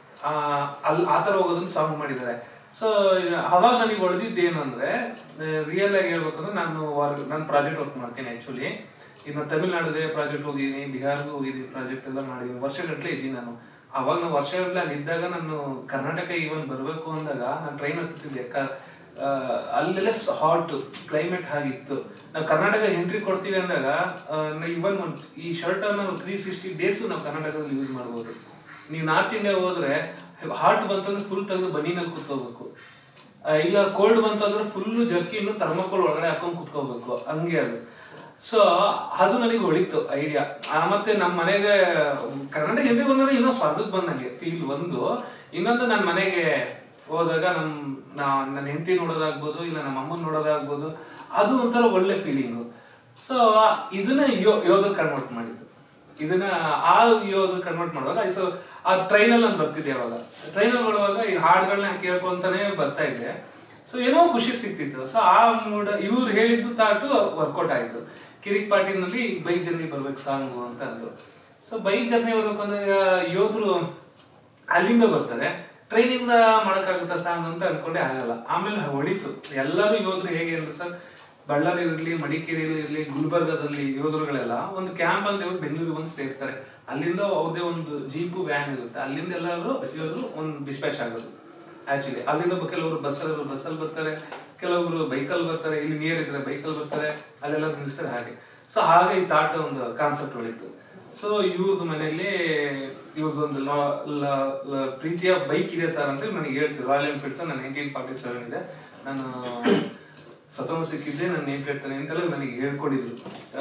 ಆತರ ಹೋಗೋದನ್ನ ಸಾಂಗ್ ಮಾಡಿದ್ದಾರೆ. ಸೊ ಅವಾಗ ನನಗೆ ಹೊಳೆದಿದ್ದೇನು ಅಂದ್ರೆ, ರಿಯಲ್ ಆಗಿ ಹೇಳ್ಬೇಕಂದ್ರೆ ನಾನು ಪ್ರಾಜೆಕ್ಟ್ ವರ್ಕ್ ಮಾಡ್ತೀನಿ ಆಕ್ಚುಲಿ. ಈಗ ನಾನು ತಮಿಳ್ನಾಡಿಗೆ ಪ್ರಾಜೆಕ್ಟ್ ಹೋಗಿದ್ದೀನಿ, ಬಿಹಾರ್ಗೂ ಹೋಗಿದ್ದೀನಿ, ಪ್ರಾಜೆಕ್ಟ್ ಎಲ್ಲ ಮಾಡಿದ್ದೀನಿ, ವರ್ಷಗಟ್ಟಲೆ ಇದ್ದೀನಿ ನಾನು. ಅವಾಗ ನಾವು ವರ್ಷಗಟ್ಟಲೆ ಅಲ್ಲಿ ಇದ್ದಾಗ ನಾನು ಕರ್ನಾಟಕ ಈವನ್ ಬರ್ಬೇಕು ಅಂದಾಗ ನಾನು ಟ್ರೈನ್ ಹತ್ತಿದ್ದೆ. ಅಲ್ಲೆಲ್ಲ ಹಾಟ್ ಕ್ಲೈಮೇಟ್ ಆಗಿತ್ತು. ನಾವು ಕರ್ನಾಟಕ ಎಂಟ್ರಿ ಕೊಡ್ತೀವಿ ಅಂದಾಗ ಇವನ್ ಈ ಶರ್ಟ್ ನಾವು 360 ಡೇಸ್ ನಾವು ಕರ್ನಾಟಕದಲ್ಲಿ ಯೂಸ್ ಮಾಡ್ಬೋದು. ನೀವು ನಾರ್ತ್ ಇಂಡಿಯಾ ಹೋದ್ರೆ ಹಾಟ್ ಬಂತಂದ್ರೆ ಫುಲ್ ತೆಗೆದು ಬನೀನಲ್ಲಿ ಕುತ್ಕೋಬೇಕು, ಇಲ್ಲ ಕೋಲ್ಡ್ ಬಂತಂದ್ರೆ ಫುಲ್ ಜರ್ಕಿನ್ ಥರ್ಮಕೋಲ್ ಒಳಗಡೆ ಹಾಕೊಂಡ್ ಕುತ್ಕೋಬೇಕು, ಹಂಗೆ ಅದು. ಸೊ ಅದು ನನಗೆ ಹೊಳಿತು ಐಡಿಯಾ. ಮತ್ತೆ ನಮ್ಮ ಮನೆಗೆ ಕರ್ನಾಟಕ ಎಂಟ್ರಿ ಬಂದ್ರೆ ಇನ್ನೂ ಸ್ವರ್ಗಕ್ಕೆ ಬಂದಂಗೆ ಫೀಲ್ ಒಂದು. ಇನ್ನೊಂದು ನನ್ನ ಮನೆಗೆ ಹೋದಾಗ ನನ್ನ ಹೆಂಡತಿ ನೋಡೋದಾಗ್ಬೋದು, ಇಲ್ಲ ನಮ್ಮ ಅಮ್ಮನ್ ನೋಡೋದಾಗ್ಬೋದು, ಅದು ಒಂಥರ ಒಳ್ಳೆ ಫೀಲಿಂಗು. ಸೊ ಇದನ್ನ ಯೋಧರು ಕನ್ವರ್ಟ್ ಮಾಡಿದ್ದು, ಇದನ್ನ ಆ ಯೋಧರು ಕನ್ವರ್ಟ್ ಮಾಡುವಾಗ ಸೊ ಆ ಟ್ರೈನಲ್ಲಿ ನಾನು ಬರ್ತಿದ್ದೆ. ಅವಾಗ ಟ್ರೈನಲ್ಲಿ ಬರುವಾಗ ಈ ಹಾಡುಗಳನ್ನ ಕೇಳ್ಕೊಂತಾನೆ ಬರ್ತಾ ಇದ್ದೆ. ಸೊ ಏನೋ ಖುಷಿ ಸಿಕ್ತಿತ್ತು. ಸೊ ಆ ಮೂಡ ಇವ್ರು ಹೇಳಿದ್ದು ತಾಟು ವರ್ಕೌಟ್ ಆಯ್ತು. ಕಿರಿಕ್ ಪಾರ್ಟಿನಲ್ಲಿ ಬೈಕ್ ಜರ್ನಿ ಬರ್ಬೇಕು ಸಾಂಗು ಅಂತ ಅಂದ್ರು. ಸೊ ಬೈಕ್ ಜರ್ನಿ ಬರ್ಬೇಕಂದ್ರೆ ಯೋಧರು ಅಲ್ಲಿಂದ ಬರ್ತಾರೆ, ಟ್ರೈನಿಂದ ಮಾಡಕ್ಕಾಗುತ್ತಾ ಸಾಂಗ್ ಅಂತ ಅನ್ಕೊಂಡೆ, ಆಗಲ್ಲ. ಆಮೇಲೆ ಹೊಳಿತು. ಎಲ್ಲರೂ ಯೋಧರು ಹೇಗೆ ಅಂದ್ರೆ ಸರ್, ಬಳ್ಳಾರಿ ಇರ್ಲಿ, ಮಡಿಕೇರಿ ಇರ್ಲಿ, ಗುಲ್ಬರ್ಗದಲ್ಲಿ ಯೋಧರುಗಳೆಲ್ಲ ಒಂದು ಕ್ಯಾಂಪ್ ಅಂತ ಹೇಳಿ ಬೆಂಗಳೂರಿಗೆ ಬಂದು ಸೇರ್ತಾರೆ. ಅಲ್ಲಿಂದ ಅವ್ರದೇ ಒಂದು ಜೀಪು ವ್ಯಾನ್ ಇರುತ್ತೆ, ಅಲ್ಲಿಂದ ಎಲ್ಲರೂ ಯೋಧರು ಒಂದು ಡಿಸ್ಪ್ಯಾಚ್ ಆಗೋದು. ಆಕ್ಚುಲಿ ಅಲ್ಲಿಂದ ಕೆಲವರು ಬಸ್ಸಲ್ಲಿ ಬರ್ತಾರೆ, ಕೆಲವರು ಬೈಕಲ್ಲಿ ಬರ್ತಾರೆ, ಇಲ್ಲಿ ನಿಯರ್ ಇದ್ರೆ ಬೈಕಲ್ಲಿ ಬರ್ತಾರೆ, ಅಲ್ಲೆಲ್ಲ ನಿಲ್ಲಿಸ್ತಾರೆ ಹಾಗೆ. ಸೊ ಹಾಗೆ ಈ ತಾಟ ಒಂದು ಕಾನ್ಸೆಪ್ಟ್ ಹೊಳಿತು. ಸೊ ಇವ್ರದ್ದು ಮನೆಯಲ್ಲಿ ಇವ್ರದ್ದೊಂದು ಪ್ರೀತಿಯ ಬೈಕ್ ಇದೆ ಸರ್ ಅಂತ ನನಗೆ ಹೇಳ್ತಿದ್ರು. ರಾಯಲ್ ಎನ್ಫೀಲ್ಡ್ಸ್ ನನ್ನ 1947 ಇದೆ, ನಾನು ಸ್ವತಂತ್ರ ಸಿಕ್ಕಿದ್ದೆ, ನಾನು ನೇಮ್ ಹೇಳ್ತಾನೆ ಅಂತೆಲ್ಲ ನನಗೆ ಹೇಳ್ಕೊಡಿದ್ರು.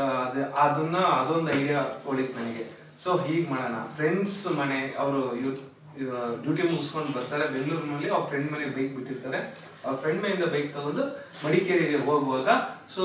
ಅದೊಂದು ಐಡಿಯಾ ಹೊಳಿತು ನನಗೆ. ಸೊ ಹೀಗೆ ಮಾಡೋಣ, ಫ್ರೆಂಡ್ಸ್ ಮನೆ ಅವರು ಡ್ಯೂಟಿ ಮುಗಿಸ್ಕೊಂಡು ಬರ್ತಾರೆ ಬೆಂಗಳೂರಿನಲ್ಲಿ, ಅವ್ರ ಫ್ರೆಂಡ್ ಮನೆಗೆ ಬೈಕ್ ಬಿಟ್ಟಿರ್ತಾರೆ, ಅವ್ರ ಫ್ರೆಂಡ್ ಮನೆಯಿಂದ ಬೈಕ್ ತಗೊಂಡು ಮಡಿಕೇರಿಗೆ ಹೋಗುವಾಗ ಸೊ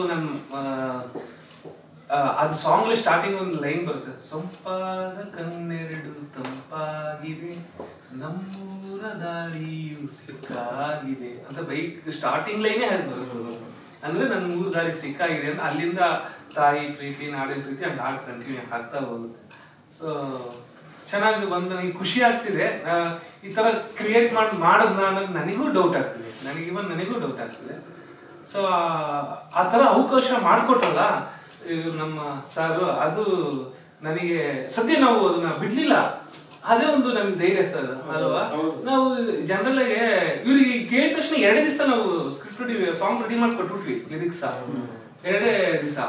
ಅದು ಸಾಂಗ್ ಸ್ಟಾರ್ಟಿಂಗ್ ಒಂದು ಲೈನ್ ಬರುತ್ತೆ, ಸಂಪಾದ ಕನ್ನೆರಡು ತಂಪಾಗಿದೆ, ನಮ್ಮೂರ ದಾರಿಯು ಸಿಕ್ಕಾಗಿದೆ ಅಂತ ಬೈಕ್ ಸ್ಟಾರ್ಟಿಂಗ್ ಲೈನೇ ಬರುತ್ತೆ. ಅಂದ್ರೆ ನನ್ನ ಮೂರು ದಾರಿ ಸಿಕ್ಕಾಗಿದೆ ಅಂತ ಅಲ್ಲಿಂದ ತಾಯಿ ಪ್ರೀತಿ, ನಾಡಿನ ಪ್ರೀತಿ ಅಂತ ಹಾಡು ಕಂಟಿನ್ಯೂ ಆಗ್ತಾ ಹೋಗುತ್ತೆ. ಸೊ ಚೆನ್ನಾಗಿ ಬಂದು ನನಗೆ ಖುಷಿ ಆಗ್ತಿದೆ. ಈ ತರ ಕ್ರಿಯೇಟ್ ಮಾಡೋದ್ನ ಅನ್ನೋದು ನನಗೂ ಡೌಟ್ ಆಗ್ತಿದೆ, ನನಗೂ ಡೌಟ್ ಆಗ್ತಿದೆ. ಸೊ ಆ ತರ ಅವಕಾಶ ಮಾಡಿಕೊಟ್ರಲ್ಲ ನಮ್ಮ ಸಾರು, ಅದು ನನಗೆ ಸದ್ಯ ನಾವು ಅದನ್ನ ಬಿಡ್ಲಿಲ್ಲ, ಅದೇ ಒಂದು ನಮ್ಗೆ ಧೈರ್ಯ ಸರ್ ಅಲ್ವಾ. ನಾವು ಜನರಲ್ ಆಗಿ ಇವ್ರಿಗೆ ಕೇಳಿದ ತಕ್ಷಣ 2 ದಿವಸ ನಾವು ಸ್ಕ್ರಿಪ್ಟ್ ಸಾಂಗ್ ರೆಡಿ ಮಾಡಿ ಕೊಟ್ಬಿಟ್ವಿ, ಲಿರಿಕ್ಸ್ 2 ದಿವಸ.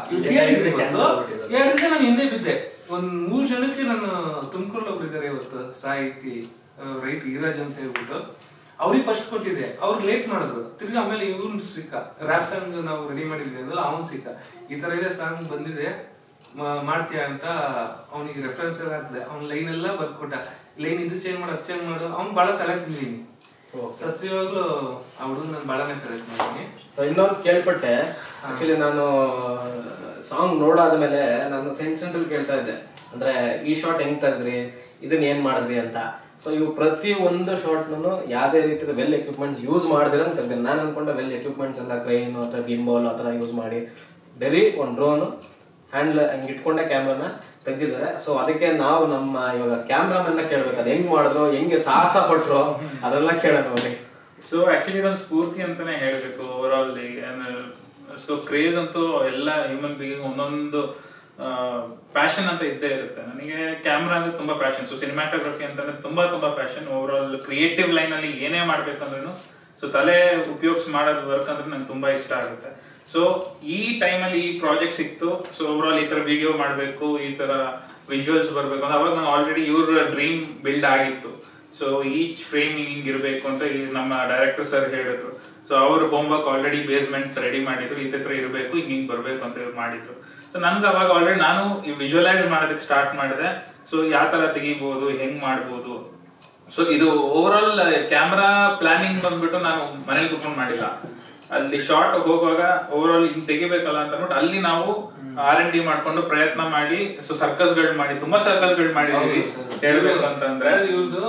2 ದಿವಸ ನಾನು ಹಿಂದೆ ಬಿದ್ದೆ. ಒಂದ್ 3 ಜನಕ್ಕೆ ನಾನು ತುಮಕೂರಲ್ಲಿ ಒಬ್ರು ಇದ್ದಾರೆ ಇವತ್ತು ಸಾಹಿತಿ ರೈಟ್ ಈರಾಜ್ ಅಂತ ಹೇಳ್ಬಿಟ್ಟು, ಅವ್ರಿಗೆ ಫಸ್ಟ್ ಕೊಟ್ಟಿದ್ದೆ, ಅವ್ರು ಲೇಟ್ ಮಾಡಿದ್ರು. ತಿರ್ಗಿ ಆಮೇಲೆ ಇವ್ನು ಸಿಕ್ಕ, ರ್ಯಾಪ್ ಸಾಂಗ್ ನಾವು ರೆಡಿ ಮಾಡಿದ್ವಿ ಅಂದ್ರೆ ಅವ್ನು ಸಿಕ್ಕ, ಈ ತರ ಇದೆ ಸಾಂಗ್ ಬಂದಿದೆ ಮಾಡ್ತೀಯಾ ಅಂತ ಅವನಿಗೆ ರೆಫರೆನ್ಸ್ ಎಲ್ಲ ಹಾಕಿದೆ. ಅವ್ನ ಲೈನ್ ಎಲ್ಲ ಬರ್ಕೊಟ್ಟ, ಲೈನ್ ಇದು ಚೇಂಜ್ ಮಾಡು, ಅದು ಚೇಂಜ್ ಮಾಡು. ಅವ್ನು ಬಾಳ ತಲೆ ತಿಂದಿದ್ದೀನಿ ಸತ್ಯವಾಗ್ಲೂ, ಆ ಹುಡುಗ ನಾನು ಬಾಳನೇ ತಲೆ ತಿಂದಿದ್ದೀನಿ. ಸೊ ಇನ್ನೊಂದು ಕೇಳ್ಪಟ್ಟೆ, ಆಕ್ಚುಲಿ ನಾನು ಸಾಂಗ್ ನೋಡಾದ್ಮೇಲೆ ನಾನು ಸೆಂಟೆನ್ಸ್ ಕೇಳ್ತಾ ಇದ್ದೆ, ಅಂದ್ರೆ ಈ ಶಾರ್ಟ್ ಹೆಂಗ್ ತೆಗ್ದ್ರಿ, ಇದನ್ನ ಏನ್ ಮಾಡಿದ್ರಿ ಅಂತ. ಸೊ ಇವು ಪ್ರತಿ ಒಂದು ಶಾರ್ಟ್ನೂ ಯಾವ್ದೇ ರೀತಿಯ ವೆಲ್ ಎಕ್ವಿಪ್ಮೆಂಟ್ಸ್ ಯೂಸ್ ಮಾಡಿದ್ರೆ ಅಂತ ತೆಗ್ದಿನಿ. ನಾನು ಅನ್ಕೊಂಡೆ ವೆಲ್ ಎಕ್ವಿಪ್ಮೆಂಟ್ಸ್ ಎಲ್ಲ ಕ್ರೈನ್ ಅಥವಾ ಗಿಂಬಾಲ್ ಆ ಥರ ಯೂಸ್ ಮಾಡಿ ಬರೀ ಒಂದು ಡ್ರೋನ್ ಹ್ಯಾಂಡ್ಲ್ ಹಂಗೆ ಇಟ್ಕೊಂಡೆ ಕ್ಯಾಮ್ರಾನ ತೆಗ್ದಿದ್ದಾರೆ. ಸೊ ಅದಕ್ಕೆ ನಾವು ನಮ್ಮ ಇವಾಗ ಕ್ಯಾಮ್ರಾಮನ್ನ ಕೇಳ್ಬೇಕು, ಅದು ಹೆಂಗ್ ಮಾಡಿದ್ರು, ಹೆಂಗೆ ಸಾಹಸ ಪಟ್ರು, ಅದೆಲ್ಲ ಕೇಳೋಣ ಅವ್ರಿಗೆ. ಸೊ ಆಕ್ಚುಲಿ ಇದೊಂದು ಸ್ಫೂರ್ತಿ ಅಂತಾನೆ ಹೇಳ್ಬೇಕು ಓವರ್ ಆಲ್. ಸೊ ಕ್ರೇಜ್ ಅಂತೂ ಎಲ್ಲ ಹ್ಯೂಮನ್ ಬೀಯಿಂಗ್ ಒಂದೊಂದು ಪ್ಯಾಷನ್ ಅಂತ ಇದ್ದೇ ಇರುತ್ತೆ. ನನಗೆ ಕ್ಯಾಮ್ರಾ ಅಂದ್ರೆ ತುಂಬಾ ಪ್ಯಾಷನ್, ಸೊ ಸಿನಿಮಾಟೋಗ್ರಫಿ ಅಂತಂದ್ರೆ ತುಂಬಾ passion. Over all creative line ಅಲ್ಲಿ ಏನೇ ಮಾಡ್ಬೇಕಂದ್ರೂ ಸೊ ತಲೆ ಉಪಯೋಗಿಸಿ ಮಾಡೋದು ವರ್ಕ್ ಅಂದ್ರೆ ನಂಗೆ ತುಂಬಾ ಇಷ್ಟ ಆಗುತ್ತೆ. ಸೊ ಈ ಟೈಮಲ್ಲಿ ಈ ಪ್ರಾಜೆಕ್ಟ್ ಸಿಕ್ತು. ಸೊ ಓವರ್ ಆಲ್ ಈ ತರ ವಿಡಿಯೋ ಮಾಡ್ಬೇಕು, ಈ ತರ ವಿಜುವಲ್ಸ್ ಬರ್ಬೇಕು ಅಂತ ಅವಾಗ ನಂಗೆ ಆಲ್ರೆಡಿ ಇವ್ರ ಡ್ರೀಮ್ ಬಿಲ್ಡ್ ಆಗಿತ್ತು. ಸೊ ಈಚ್ ಫ್ರೇಮ್ ಹಿಂಗ್ ಇರ್ಬೇಕು ಅಂತ ನಮ್ಮ ಡೈರೆಕ್ಟರ್ ಸರ್ ಹೇಳಿದ್ರು. ಸೊ ಅವರು ಬೊಂಬಕ್ ಆಲ್ರೆಡಿ ಬೇಸ್ಮೆಂಟ್ ರೆಡಿ ಮಾಡಿದ್ರು, ಈ ತರ ಇರಬೇಕು, ಹಿಂಗ್ ಬರ್ಬೇಕು ಅಂತ ಮಾಡಿದ್ರು. ಸೊ ನನ್ಗೆ ಅವಾಗ ಆಲ್ರೆಡಿ ನಾನು ವಿಜುವಲೈಸ್ ಮಾಡೋದಕ್ಕೆ ಸ್ಟಾರ್ಟ್ ಮಾಡಿದೆ. ಸೊ ಯಾವ ತರ ತೆಗಿಬಹುದು, ಹೆಂಗ್ ಮಾಡ್ಬೋದು. ಸೊ ಇದು ಓವರ್ ಆಲ್ ಕ್ಯಾಮ್ರಾ ಪ್ಲಾನಿಂಗ್ ಬಂದ್ಬಿಟ್ಟು ನಾನು ಮನೇಲಿ ಕುತ್ಕೊಂಡು ಮಾಡಿಲ್ಲ, ಅಲ್ಲಿ ಶಾರ್ಟ್ ಹೋಗುವಾಗ ಓವರ್ ಆಲ್ ಹಿಂಗ್ ತೆಗಿಬೇಕಲ್ಲ ಅಂತ ಅಂದ್ಬಿಟ್ಟು ಅಲ್ಲಿ ನಾವು R&D ಮಾಡ್ಕೊಂಡು ಪ್ರಯತ್ನ ಮಾಡಿ ಸೊ ಸರ್ಕಸ್ ಗಳು ಮಾಡಿ ತುಂಬಾ ಸರ್ಕಸ್ ಗಳು ಮಾಡಿದೀವಿ. ಹೇಳ್ಬೇಕು ಅಂತಂದ್ರೆ ಇವ್ರದ್ದು